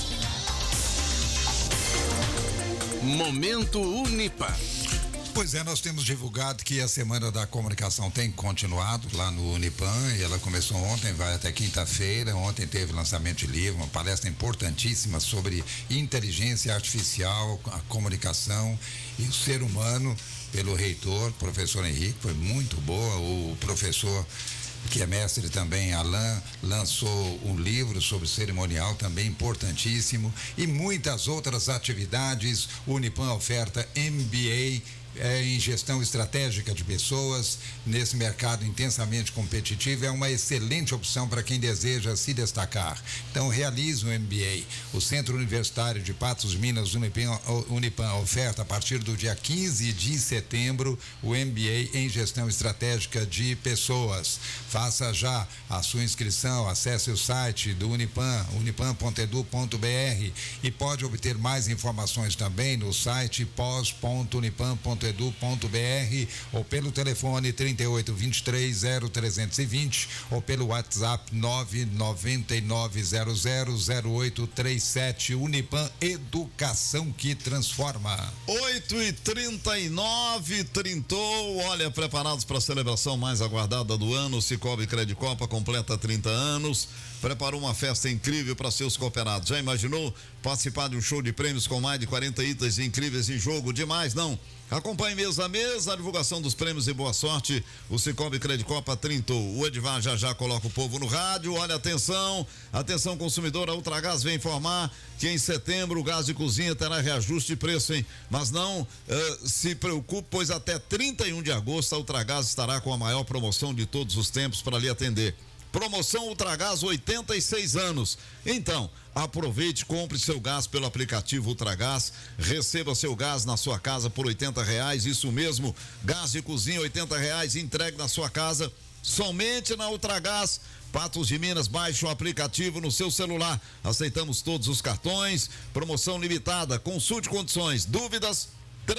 Momento Unipan. Pois é, nós temos divulgado que a Semana da Comunicação tem continuado lá no Unipan, e ela começou ontem, vai até quinta-feira. Ontem teve lançamento de livro, uma palestra importantíssima sobre inteligência artificial, a comunicação e o ser humano, pelo reitor, professor Henrique, foi muito boa. O professor, que é mestre também, Alain, lançou um livro sobre cerimonial, também importantíssimo, e muitas outras atividades. O Unipan oferta MBA em gestão estratégica de pessoas, nesse mercado intensamente competitivo. É uma excelente opção para quem deseja se destacar. Então, realize o MBA. O Centro Universitário de Patos de Minas, Unipan, oferta a partir do dia 15 de setembro o MBA em gestão estratégica de pessoas. Faça já a sua inscrição, acesse o site do Unipan, unipan.edu.br, e pode obter mais informações também no site pos.unipan.edu.br ou pelo telefone 3823-0320 ou pelo WhatsApp 999000837. Unipan, educação que transforma. 8h39, trintou. Olha, preparados para a celebração mais aguardada do ano, o Cicobi Credicopa completa 30 anos. Preparou uma festa incrível para seus cooperados. Já imaginou participar de um show de prêmios com mais de 40 itens incríveis em jogo? Demais, não? Acompanhe mês a mês a divulgação dos prêmios e boa sorte. O Cicobi Credicopa trintou. O Edvar já coloca o povo no rádio. Olha, atenção consumidor, a Ultragás vem informar que em setembro o gás de cozinha terá reajuste de preço, hein? Mas não se preocupe, pois até 31 de agosto a Ultragás estará com a maior promoção de todos os tempos para lhe atender. Promoção Ultragás 86 anos. Então, aproveite, compre seu gás pelo aplicativo Ultragás, receba seu gás na sua casa por R$80, isso mesmo, gás de cozinha R$80, entregue na sua casa, somente na Ultragás. Patos de Minas, baixe o aplicativo no seu celular, aceitamos todos os cartões, promoção limitada, consulte condições, dúvidas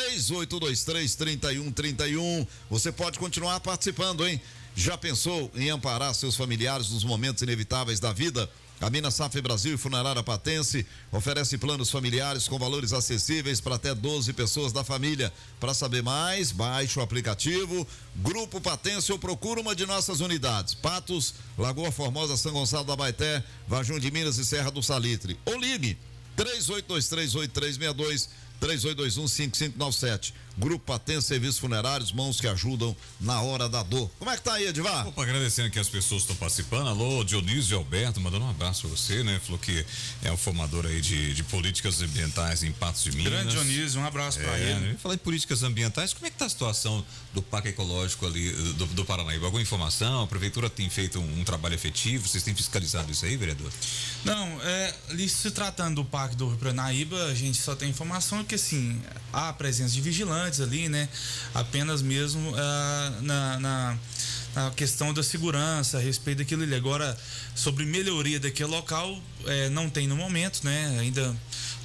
3823-3131, você pode continuar participando, hein? Já pensou em amparar seus familiares nos momentos inevitáveis da vida? A Minas Safra Brasil e Funerária Patense oferece planos familiares com valores acessíveis para até 12 pessoas da família. Para saber mais, baixe o aplicativo Grupo Patense ou procure uma de nossas unidades. Patos, Lagoa Formosa, São Gonçalo da Baeté, Varjão de Minas e Serra do Salitre. Ou ligue 3823-8362, 3821-5597. Grupo Patense, Serviços Funerários, mãos que ajudam na hora da dor. Como é que tá aí, Edvar? Opa, agradecendo que as pessoas estão participando. Alô, Dionísio Alberto, mandando um abraço pra você, né? Falou que é o formador aí de políticas ambientais em Patos de Minas. Grande Dionísio, um abraço pra ele. Falar de políticas ambientais, como é que tá a situação do Parque Ecológico ali do Paranaíba? Alguma informação? A prefeitura tem feito um trabalho efetivo? Vocês têm fiscalizado isso aí, vereador? Não, ali se tratando do Parque do Rio Paranaíba, a gente só tem informação que, assim, há a presença de vigilantes ali, né? Apenas mesmo na questão da segurança, a respeito daquilo ali. Agora, sobre melhoria daquele local, não tem no momento, né? Ainda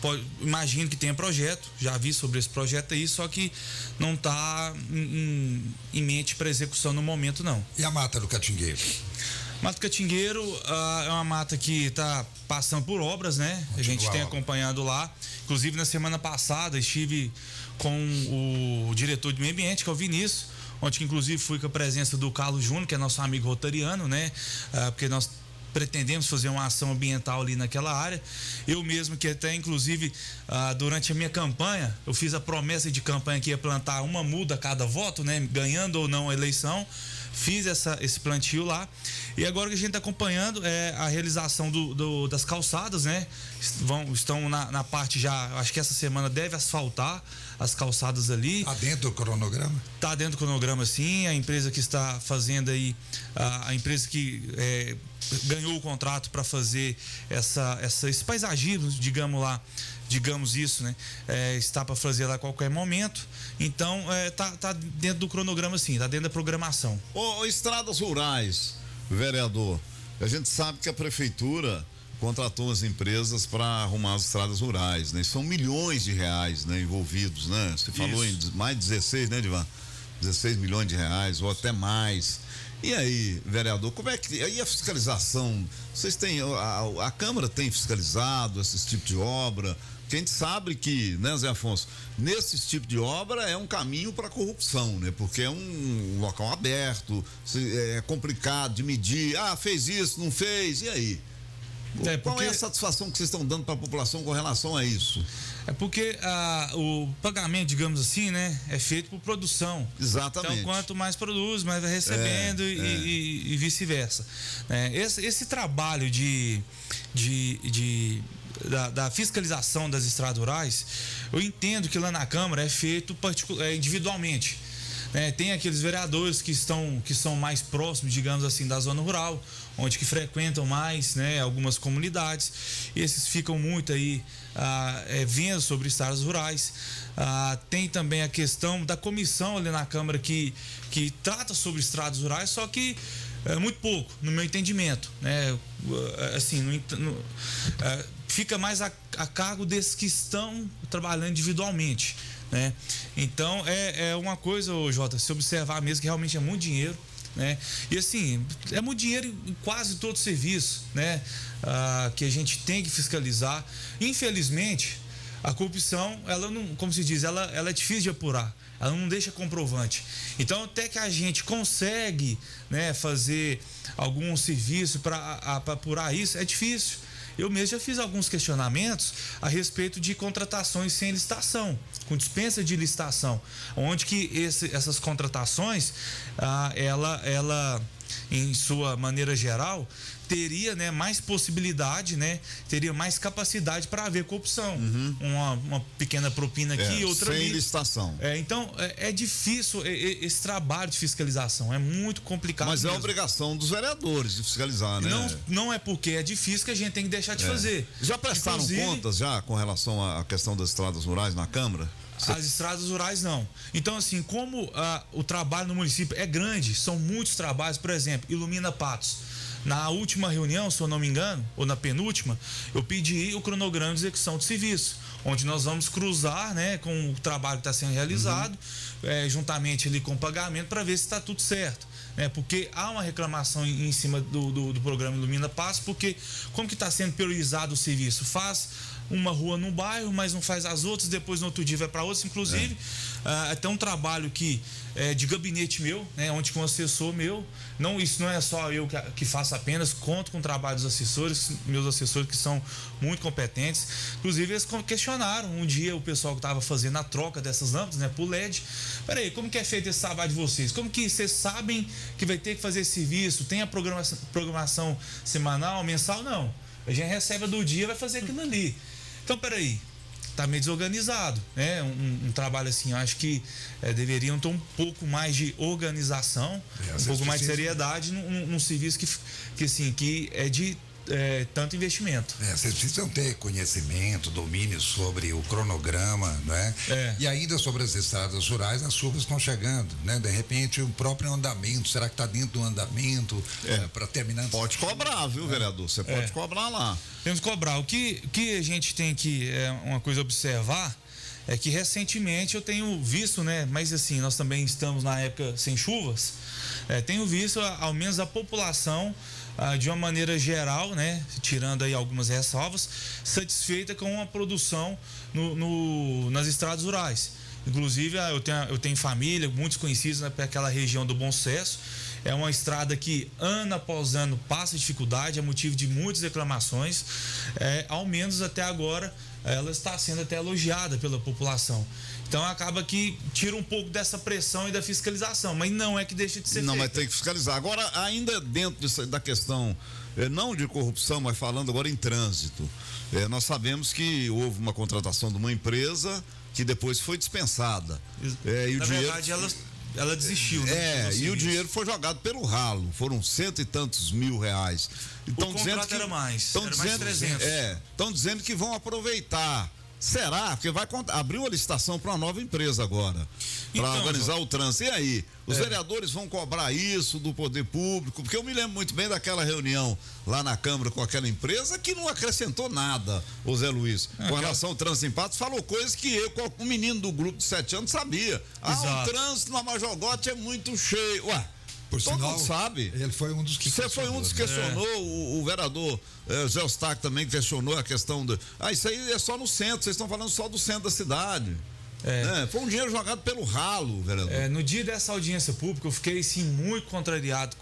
imagino que tenha projeto, já vi sobre esse projeto aí, só que não está em mente para execução no momento, não. E a Mata do Catingueiro? Mata do Catingueiro é uma mata que está passando por obras, né? A gente tem acompanhado lá. Inclusive, na semana passada, estive com o diretor de meio ambiente, que é o Vinícius, onde que inclusive fui com a presença do Carlos Júnior, que é nosso amigo rotariano, né? Porque nós pretendemos fazer uma ação ambiental ali naquela área. Eu mesmo, que até inclusive durante a minha campanha, eu fiz a promessa de campanha que ia plantar uma muda a cada voto, né? Ganhando ou não a eleição. Fiz esse plantio lá. E agora que a gente está acompanhando é a realização das calçadas, né? Estão na parte já, acho que essa semana deve asfaltar as calçadas ali. Está dentro do cronograma? Está dentro do cronograma, sim. A empresa que está fazendo aí, a empresa que ganhou o contrato para fazer esse paisagismo, digamos isso, né? Está para fazer lá a qualquer momento. Então, tá dentro do cronograma, sim, tá dentro da programação. Estradas rurais, vereador, a gente sabe que a prefeitura contratou as empresas para arrumar as estradas rurais, né? São milhões de reais, né, envolvidos, né? Você falou em mais de 16, né, Divan? 16 milhões de reais ou até mais. E aí, vereador, como é que... E a fiscalização? Vocês têm... A Câmara tem fiscalizado esse tipo de obra? Porque a gente sabe que, né, Zé Afonso, nesse tipo de obra é um caminho para corrupção, né? Porque é um local aberto, é complicado de medir. Fez isso, não fez, e aí? Qual é a satisfação que vocês estão dando para a população com relação a isso? É porque o pagamento, digamos assim, né, é feito por produção. Exatamente. Então, quanto mais produz, mais vai recebendo e vice-versa. Esse trabalho da fiscalização das estradas rurais, eu entendo que lá na Câmara é feito individualmente. Tem aqueles vereadores que são mais próximos, digamos assim, da zona rural, onde que frequentam mais, né, algumas comunidades, e esses ficam muito aí vendo sobre estradas rurais. Tem também a questão da comissão ali na Câmara que trata sobre estradas rurais, só que muito pouco, no meu entendimento, né? Assim, fica mais a cargo desses que estão trabalhando individualmente, né? Então é uma coisa, Jota, se observar mesmo que realmente é muito dinheiro, né? E assim, é muito dinheiro em quase todo serviço, né? Que a gente tem que fiscalizar. Infelizmente, a corrupção, ela não, como se diz, ela é difícil de apurar, ela não deixa comprovante. Então, até que a gente consegue, né, fazer algum serviço para apurar isso, é difícil. Eu mesmo já fiz alguns questionamentos a respeito de contratações sem licitação, com dispensa de licitação, onde que essas contratações, ela em sua maneira geral, teria, né, mais possibilidade, né, teria mais capacidade para haver corrupção. Uma pequena propina aqui, outra ali. Sem licitação. Então, é difícil esse trabalho de fiscalização, é muito complicado. Mas mesmo. É obrigação dos vereadores de fiscalizar, né? Não é porque é difícil que a gente tem que deixar de fazer. Já prestaram contas já com relação à questão das estradas rurais na Câmara? As estradas rurais não. Então, assim, como o trabalho no município é grande, são muitos trabalhos, por exemplo, Ilumina Patos. Na última reunião, se eu não me engano, ou na penúltima, eu pedi o cronograma de execução de serviço, onde nós vamos cruzar, né, com o trabalho que está sendo realizado, juntamente ali com o pagamento, para ver se está tudo certo. Porque há uma reclamação em cima do programa Ilumina Patos, porque como que está sendo priorizado o serviço? Faz uma rua num bairro, mas não faz as outras, depois no outro dia vai para outras, inclusive até um trabalho de gabinete meu, né, onde com um assessor meu, isso não é só eu que faço apenas, conto com o trabalho dos assessores, meus assessores que são muito competentes. Inclusive eles questionaram um dia o pessoal que estava fazendo a troca dessas lâmpadas, né, por LED. Peraí, como que é feito esse trabalho de vocês? Como que vocês sabem que vai ter que fazer esse serviço? Tem a programação semanal, mensal? Não. A gente recebe do dia e vai fazer aquilo ali. Então, peraí, tá meio desorganizado, né? Um trabalho assim, eu acho que deveriam ter um pouco mais de organização, um pouco mais de seriedade num serviço que é de tanto investimento. Vocês precisam ter conhecimento, domínio sobre o cronograma, né? E ainda sobre as estradas rurais, as chuvas estão chegando, né? De repente, o próprio andamento, será que está dentro do andamento para terminar? Pode cobrar, viu, vereador? Você pode cobrar lá. Temos que cobrar. O que a gente tem que, uma coisa a observar, é que recentemente eu tenho visto, né? Mas assim, nós também estamos na época sem chuvas, tenho visto, ao menos a população, de uma maneira geral, né, tirando aí algumas ressalvas, satisfeita com a produção nas estradas rurais. Inclusive, eu tenho família, muitos conhecidos naquela região do Bom Sucesso. É uma estrada que, ano após ano, passa dificuldade, é motivo de muitas reclamações. Ao menos até agora, ela está sendo até elogiada pela população. Então acaba que tira um pouco dessa pressão e da fiscalização, mas não é que deixa de ser feita. Não, mas tem que fiscalizar. Agora, ainda dentro da questão, não de corrupção, mas falando agora em trânsito, nós sabemos que houve uma contratação de uma empresa que depois foi dispensada. Na verdade, ela desistiu, né? E o dinheiro foi jogado pelo ralo, foram cento e tantos mil reais. Então, o contrato era mais, era mais 300. Estão dizendo que vão aproveitar. Será? Porque vai abrir uma licitação para uma nova empresa agora, para organizar o trânsito. E aí? Os vereadores vão cobrar isso do poder público? Porque eu me lembro muito bem daquela reunião lá na Câmara com aquela empresa que não acrescentou nada, o Zé Luiz. Com relação ao trânsito em Patos, falou coisas que um menino do grupo de 7 anos sabia. O trânsito na Majogote é muito cheio. Ué, todo mundo sabe. Ele foi um dos que Você foi um dos que questionou, o vereador Zé Eustáquio também questionou a questão do... isso aí é só no centro, vocês estão falando só do centro da cidade. Foi um dinheiro jogado pelo ralo, vereador. No dia dessa audiência pública, eu fiquei sim muito contrariado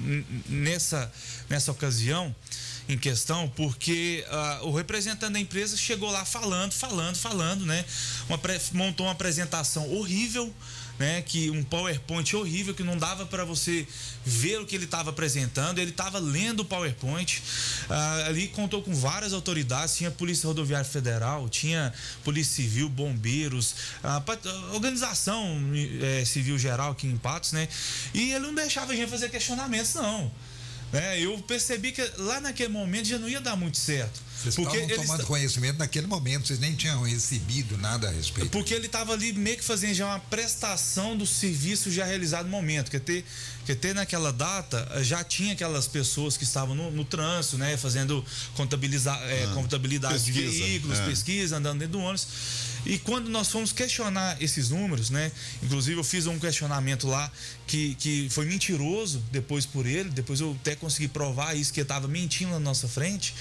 nessa ocasião em questão, porque o representante da empresa chegou lá falando, né? Montou uma apresentação horrível, né, que um PowerPoint horrível, que não dava para você ver o que ele estava apresentando. Ele estava lendo o PowerPoint, ali contou com várias autoridades, tinha Polícia Rodoviária Federal, tinha Polícia Civil, Bombeiros, organização civil geral aqui em Patos, né, e ele não deixava a gente fazer questionamentos, não. Eu percebi que lá naquele momento já não ia dar muito certo. Vocês estavam tomando conhecimento naquele momento, vocês nem tinham recebido nada a respeito. Porque ele estava ali meio que fazendo já uma prestação do serviço já realizado no momento. Quer ter naquela data, já tinha aquelas pessoas que estavam no trânsito, né, fazendo contabilidade de veículos, pesquisa, andando dentro do ônibus. E quando nós fomos questionar esses números, né, inclusive eu fiz um questionamento lá que foi mentiroso depois por ele, depois eu até consegui provar isso, que ele estava mentindo na nossa frente,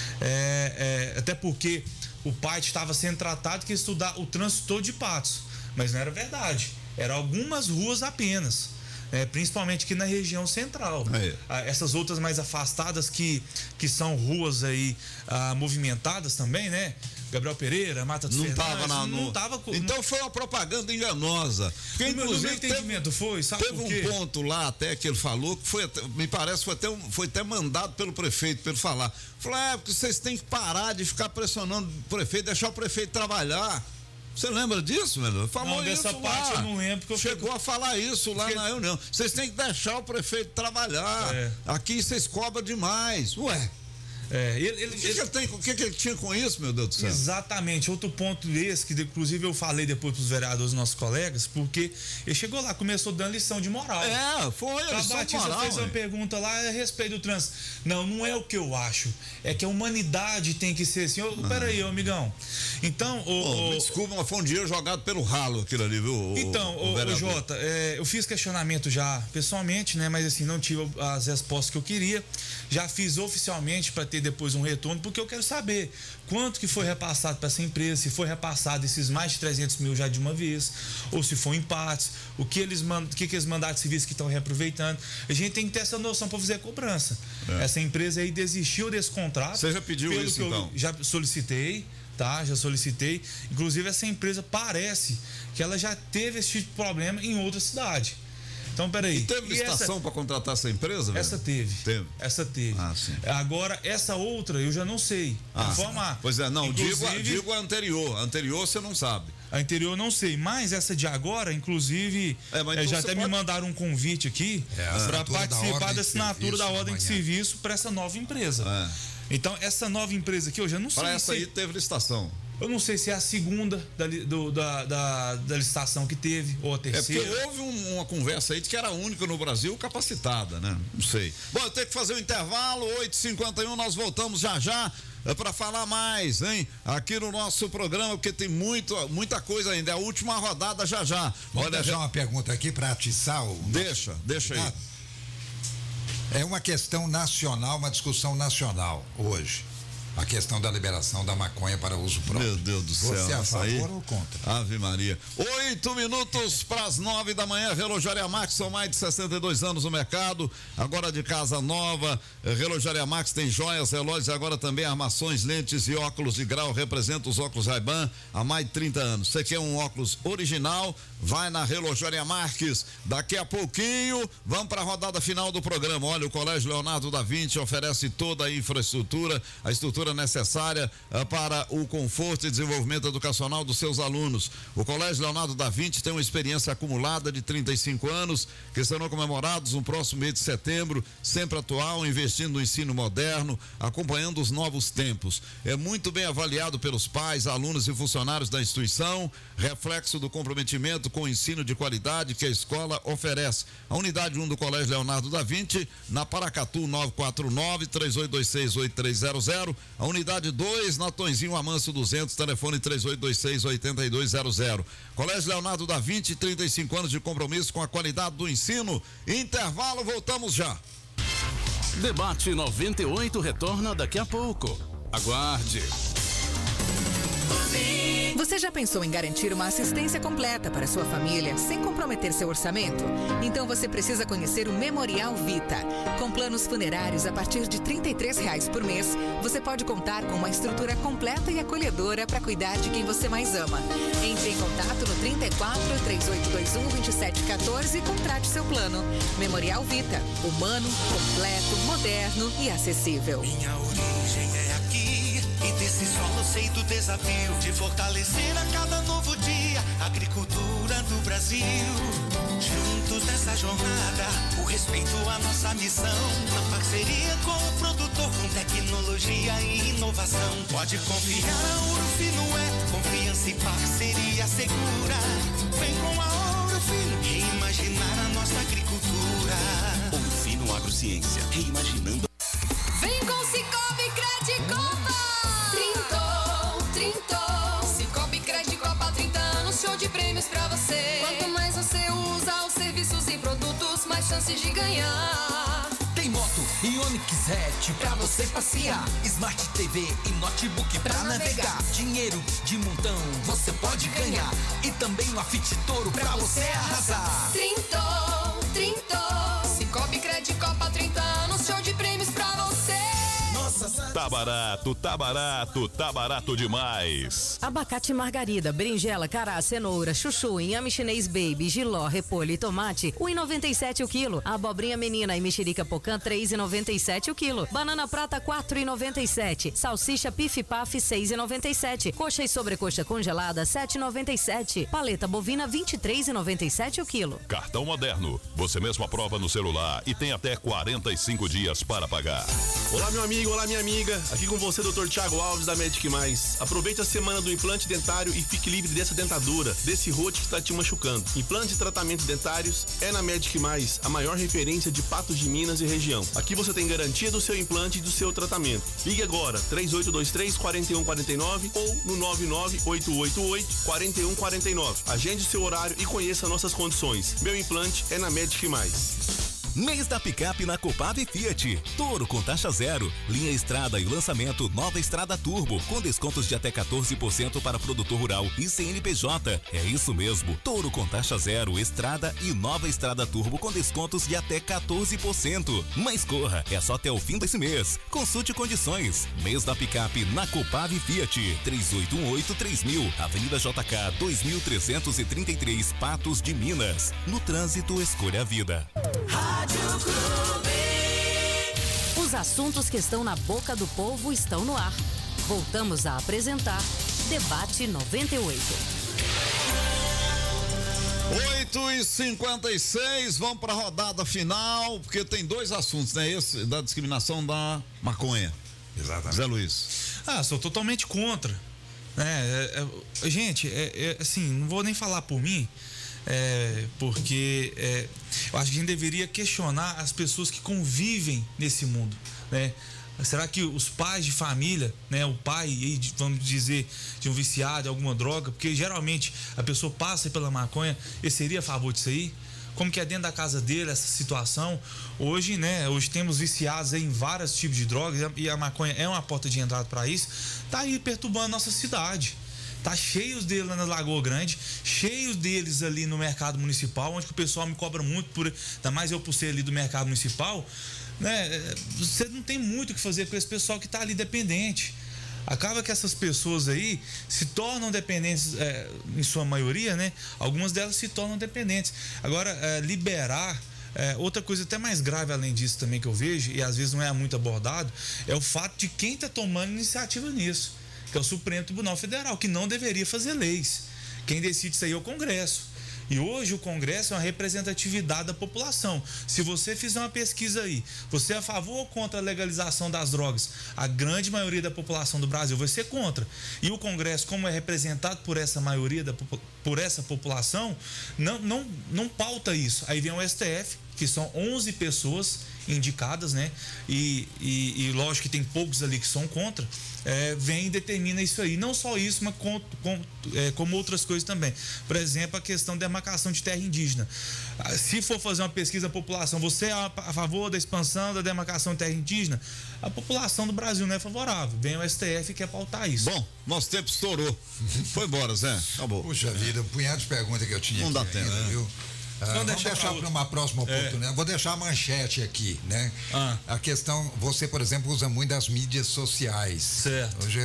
até porque o pai estava sendo tratado que ia estudar o trânsito todo de Patos, mas não era verdade, eram algumas ruas apenas. Principalmente aqui na região central. Essas outras mais afastadas que são ruas aí movimentadas também, né? Gabriel Pereira, Mata dos Fernandes, não tava. Então foi uma propaganda enganosa. Porque, inclusive, entendimento teve um ponto lá até que ele falou que me parece foi até mandado pelo prefeito para ele falar. Falou, porque vocês têm que parar de ficar pressionando o prefeito, deixar o prefeito trabalhar. Você lembra disso, meu? Falou não, dessa isso parte lá. Eu não lembro. Que Chegou a falar isso lá na reunião. Vocês têm que deixar o prefeito trabalhar. Aqui vocês cobram demais. Ué. O que ele tinha com isso, meu Deus do céu? Exatamente, outro ponto desse, que inclusive eu falei depois pros vereadores, nossos colegas, porque ele chegou lá, começou dando lição de moral. Foi a lição de moral. Fez uma pergunta lá a respeito do trânsito. Não é o que eu acho, é que a humanidade tem que ser assim. Peraí, amigão. Então, me desculpa, mas foi um dinheiro jogado pelo ralo aquilo ali, viu? Então, Jota, eu fiz questionamento já pessoalmente, né, mas assim, não tive as respostas que eu queria. Já fiz oficialmente para ter depois um retorno, porque eu quero saber quanto que foi repassado para essa empresa, se foi repassado esses mais de 300 mil já de uma vez, ou se foi empates, o que eles mandaram de serviço que estão reaproveitando. A gente tem que ter essa noção para fazer a cobrança. Essa empresa aí desistiu desse contrato. Você já pediu isso, então? Já solicitei, tá? Já solicitei. Inclusive, essa empresa parece que ela já teve esse tipo de problema em outra cidade. Então, peraí. E teve licitação para contratar essa empresa? Essa teve. Essa teve. Sim. Agora, essa outra eu já não sei informar. Pois é, não, digo a anterior. A anterior você não sabe. A anterior eu não sei, mas essa de agora, inclusive, então já até me mandaram um convite aqui para participar da assinatura da ordem de serviço para essa nova empresa. Então, essa nova empresa aqui, eu já não sei. Para essa aí teve licitação. Eu não sei se é a segunda da licitação que teve, ou a terceira. Porque houve uma conversa aí de que era a única no Brasil capacitada, né? Não sei. Bom, eu tenho que fazer o intervalo, 8h51, nós voltamos já para falar mais, hein? Aqui no nosso programa, porque tem muita coisa ainda. É a última rodada já. Vamos deixar uma pergunta aqui para atiçar o... Deixa aí. É uma questão nacional, uma discussão nacional hoje. A questão da liberação da maconha para uso próprio. Meu Deus do céu. Você é a favor ou contra? Ave Maria. 8 minutos para as 9 da manhã. Relojaria Max, são mais de 62 anos no mercado. Agora de casa nova. Relojaria Max tem joias, relógios e agora também armações, lentes e óculos de grau. Representa os óculos Ray-Ban há mais de 30 anos. Você quer um óculos original? Vai na Relojaria Marques. Daqui a pouquinho, vamos para a rodada final do programa. Olha, o Colégio Leonardo da Vinci oferece toda a infraestrutura, a estrutura necessária para o conforto e desenvolvimento educacional dos seus alunos. O Colégio Leonardo da Vinci tem uma experiência acumulada de 35 anos, que serão comemorados no próximo mês de setembro, sempre atual, investindo no ensino moderno, acompanhando os novos tempos. É muito bem avaliado pelos pais, alunos e funcionários da instituição, reflexo do comprometimento com o ensino de qualidade que a escola oferece. A unidade 1 do Colégio Leonardo da Vinci, na Paracatu 949-3826-8300, a unidade 2, na Tonzinho Amâncio 200, telefone 3826-8200. Colégio Leonardo da Vinci, 35 anos de compromisso com a qualidade do ensino. Intervalo, voltamos já. Debate 98 retorna daqui a pouco. Aguarde. Você já pensou em garantir uma assistência completa para sua família sem comprometer seu orçamento? Então você precisa conhecer o Memorial Vita. Com planos funerários a partir de R$ 33,00 por mês, você pode contar com uma estrutura completa e acolhedora para cuidar de quem você mais ama. Entre em contato no 34 3821 2714 e contrate seu plano. Memorial Vita, humano, completo, moderno e acessível. Minha origem é aqui. E desse solo sei do desafio de fortalecer a cada novo dia a agricultura do Brasil. Juntos nessa jornada, o respeito à nossa missão, na parceria com o produtor, com tecnologia e inovação. Pode confiar, a Ouro Fino é confiança e parceria segura. Vem com a Ouro Fino reimaginar a nossa agricultura. Ouro Fino Agrociência, reimaginando. Vem com o Cicobi Credicopa! Cicobi Credicopa, 30 anos, show de prêmios pra você. Quanto mais você usa os serviços e produtos, mais chances de ganhar. Tem moto e Onix Hatch pra você passear, Smart TV e notebook pra navegar. Dinheiro de montão você pode ganhar, e também uma Fit Toro pra você arrasar. Cicobi Credicopa, 30 anos, show de prêmios pra você. Tá barato demais. Abacate margarida, berinjela, cará, cenoura, chuchu, inhame chinês baby, jiló, repolho e tomate, 1,97 o quilo. Abobrinha menina e mexerica pocã, 3,97 o quilo. Banana prata, 4,97. Salsicha pif paf, 6,97. Coxa e sobrecoxa congelada, 7,97. Paleta bovina, 23,97 o quilo. Cartão Moderno, você mesmo aprova no celular e tem até 45 dias para pagar. Olá, meu amigo, olá, minha amiga. Aqui com você, Dr. Thiago Alves, da Medic Mais. Aproveite a semana do implante dentário e fique livre dessa dentadura, desse rote que está te machucando. Implantes e tratamentos dentários é na Medic Mais, a maior referência de Patos de Minas e região. Aqui você tem garantia do seu implante e do seu tratamento. Ligue agora, 3823-4149 ou no 99888-4149. Agende seu horário e conheça nossas condições. Meu implante é na Medic Mais. Mês da picape na Copave Fiat. Toro com taxa zero. Linha Estrada e lançamento nova Estrada Turbo, com descontos de até 14% para produtor rural e CNPJ. É isso mesmo. Toro com taxa zero, Estrada e nova Estrada Turbo com descontos de até 14%. Mas corra, é só até o fim desse mês. Consulte condições. Mês da picape na Copave Fiat. 3818-3000. Avenida JK 2333, Patos de Minas. No trânsito, escolha a vida. Os assuntos que estão na boca do povo estão no ar. Voltamos a apresentar Debate 98. 8h56, vamos para a rodada final, porque tem dois assuntos, né? Esse da discriminação da maconha. Exatamente. Zé Luiz. Sou totalmente contra. Gente, assim, não vou nem falar por mim, porque eu acho que a gente deveria questionar as pessoas que convivem nesse mundo, né? Será que os pais de família, né, o pai, vamos dizer, de um viciado em alguma droga, porque geralmente a pessoa passa pela maconha, ele seria a favor disso aí? Como que é dentro da casa dele essa situação? Hoje, né, hoje temos viciados em vários tipos de drogas e a maconha é uma porta de entrada para isso. Tá aí perturbando a nossa cidade. Tá cheios deles lá na Lagoa Grande, cheios deles ali no mercado municipal, onde que o pessoal me cobra muito, ainda mais eu por ser ali do mercado municipal, né? Você não tem muito o que fazer com esse pessoal que tá ali dependente. Acaba que essas pessoas aí se tornam dependentes, em sua maioria, né? Algumas delas se tornam dependentes. Agora, liberar, outra coisa até mais grave além disso também que eu vejo, e às vezes não é muito abordado, é o fato de quem está tomando iniciativa nisso, que é o Supremo Tribunal Federal, que não deveria fazer leis. Quem decide isso aí é o Congresso. E hoje o Congresso é uma representatividade da população. Se você fizer uma pesquisa aí, você é a favor ou contra a legalização das drogas? A grande maioria da população do Brasil vai ser contra. E o Congresso, como é representado por essa maioria, por essa população, não pauta isso. Aí vem o STF, que são 11 pessoas indicadas, né? E lógico que tem poucos ali que são contra, vem e determina isso aí. Não só isso, mas como outras coisas também. Por exemplo, a questão da demarcação de terra indígena. Se for fazer uma pesquisa da população, você é a favor da expansão da demarcação de terra indígena? A população do Brasil não é favorável. Vem o STF e quer pautar isso. Bom, nosso tempo estourou. Foi embora, Zé. Acabou. Puxa vida, um punhado de perguntas que eu tinha. Não dá tempo, ainda, né? Viu? Vamos deixar para uma próxima oportunidade. Vou deixar a manchete aqui, né? A questão, você, por exemplo, usa muito as mídias sociais. Certo. Hoje,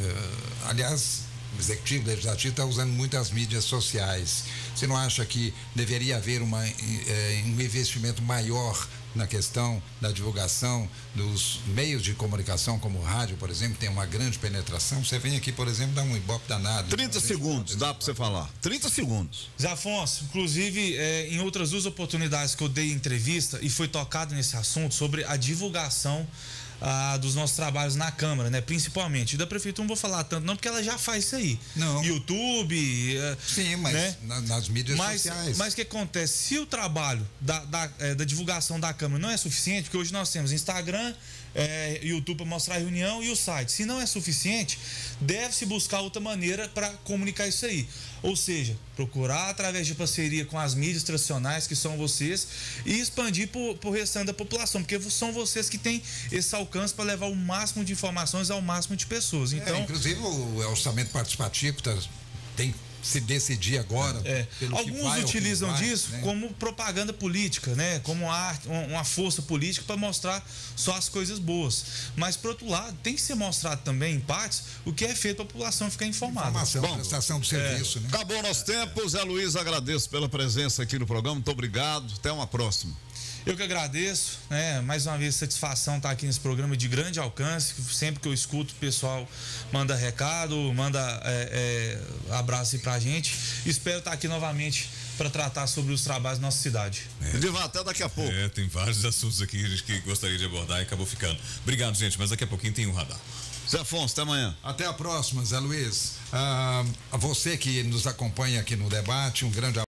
aliás, o Executivo Legislativo está usando muito as mídias sociais. Você não acha que deveria haver um investimento maior na questão da divulgação dos meios de comunicação, como o rádio, por exemplo, tem uma grande penetração? Você vem aqui, por exemplo, dá um ibope danado. 30 segundos, dá para você falar. 30 segundos. Zé Afonso, inclusive, em outras duas oportunidades que eu dei entrevista e foi tocado nesse assunto sobre a divulgação dos nossos trabalhos na Câmara, né? Principalmente. Da Prefeitura não vou falar tanto, não, porque ela já faz isso aí. Não. YouTube. Sim, mas né? nas mídias sociais. Mas o que acontece? Se o trabalho da divulgação da Câmara não é suficiente, porque hoje nós temos Instagram, YouTube para mostrar a reunião e o site. Se não é suficiente, deve-se buscar outra maneira para comunicar isso aí. Ou seja, procurar através de parceria com as mídias tradicionais, que são vocês, e expandir para o restante da população, porque são vocês que têm esse alcance para levar o máximo de informações ao máximo de pessoas. Então, inclusive o orçamento participativo tem se decidir agora. Alguns utilizam disso, né, como propaganda política, né? Como uma força política para mostrar só as coisas boas. Mas, por outro lado, tem que ser mostrado também, em partes, o que é feito para a população ficar informada. Informação, prestação do serviço. Né? Acabou o nosso tempo. Zé Luiz, agradeço pela presença aqui no programa. Muito obrigado. Até uma próxima. Eu que agradeço, né? Mais uma vez, satisfação estar aqui nesse programa de grande alcance. Sempre que eu escuto, o pessoal manda recado, manda abraço aí pra gente. Espero estar aqui novamente para tratar sobre os trabalhos da nossa cidade. Edivar, até daqui a pouco. Tem vários assuntos aqui que gostaria de abordar e acabou ficando. Obrigado, gente, mas daqui a pouquinho tem um radar. Zé Afonso, até amanhã. Até a próxima, Zé Luiz. A você que nos acompanha aqui no debate, um grande abraço.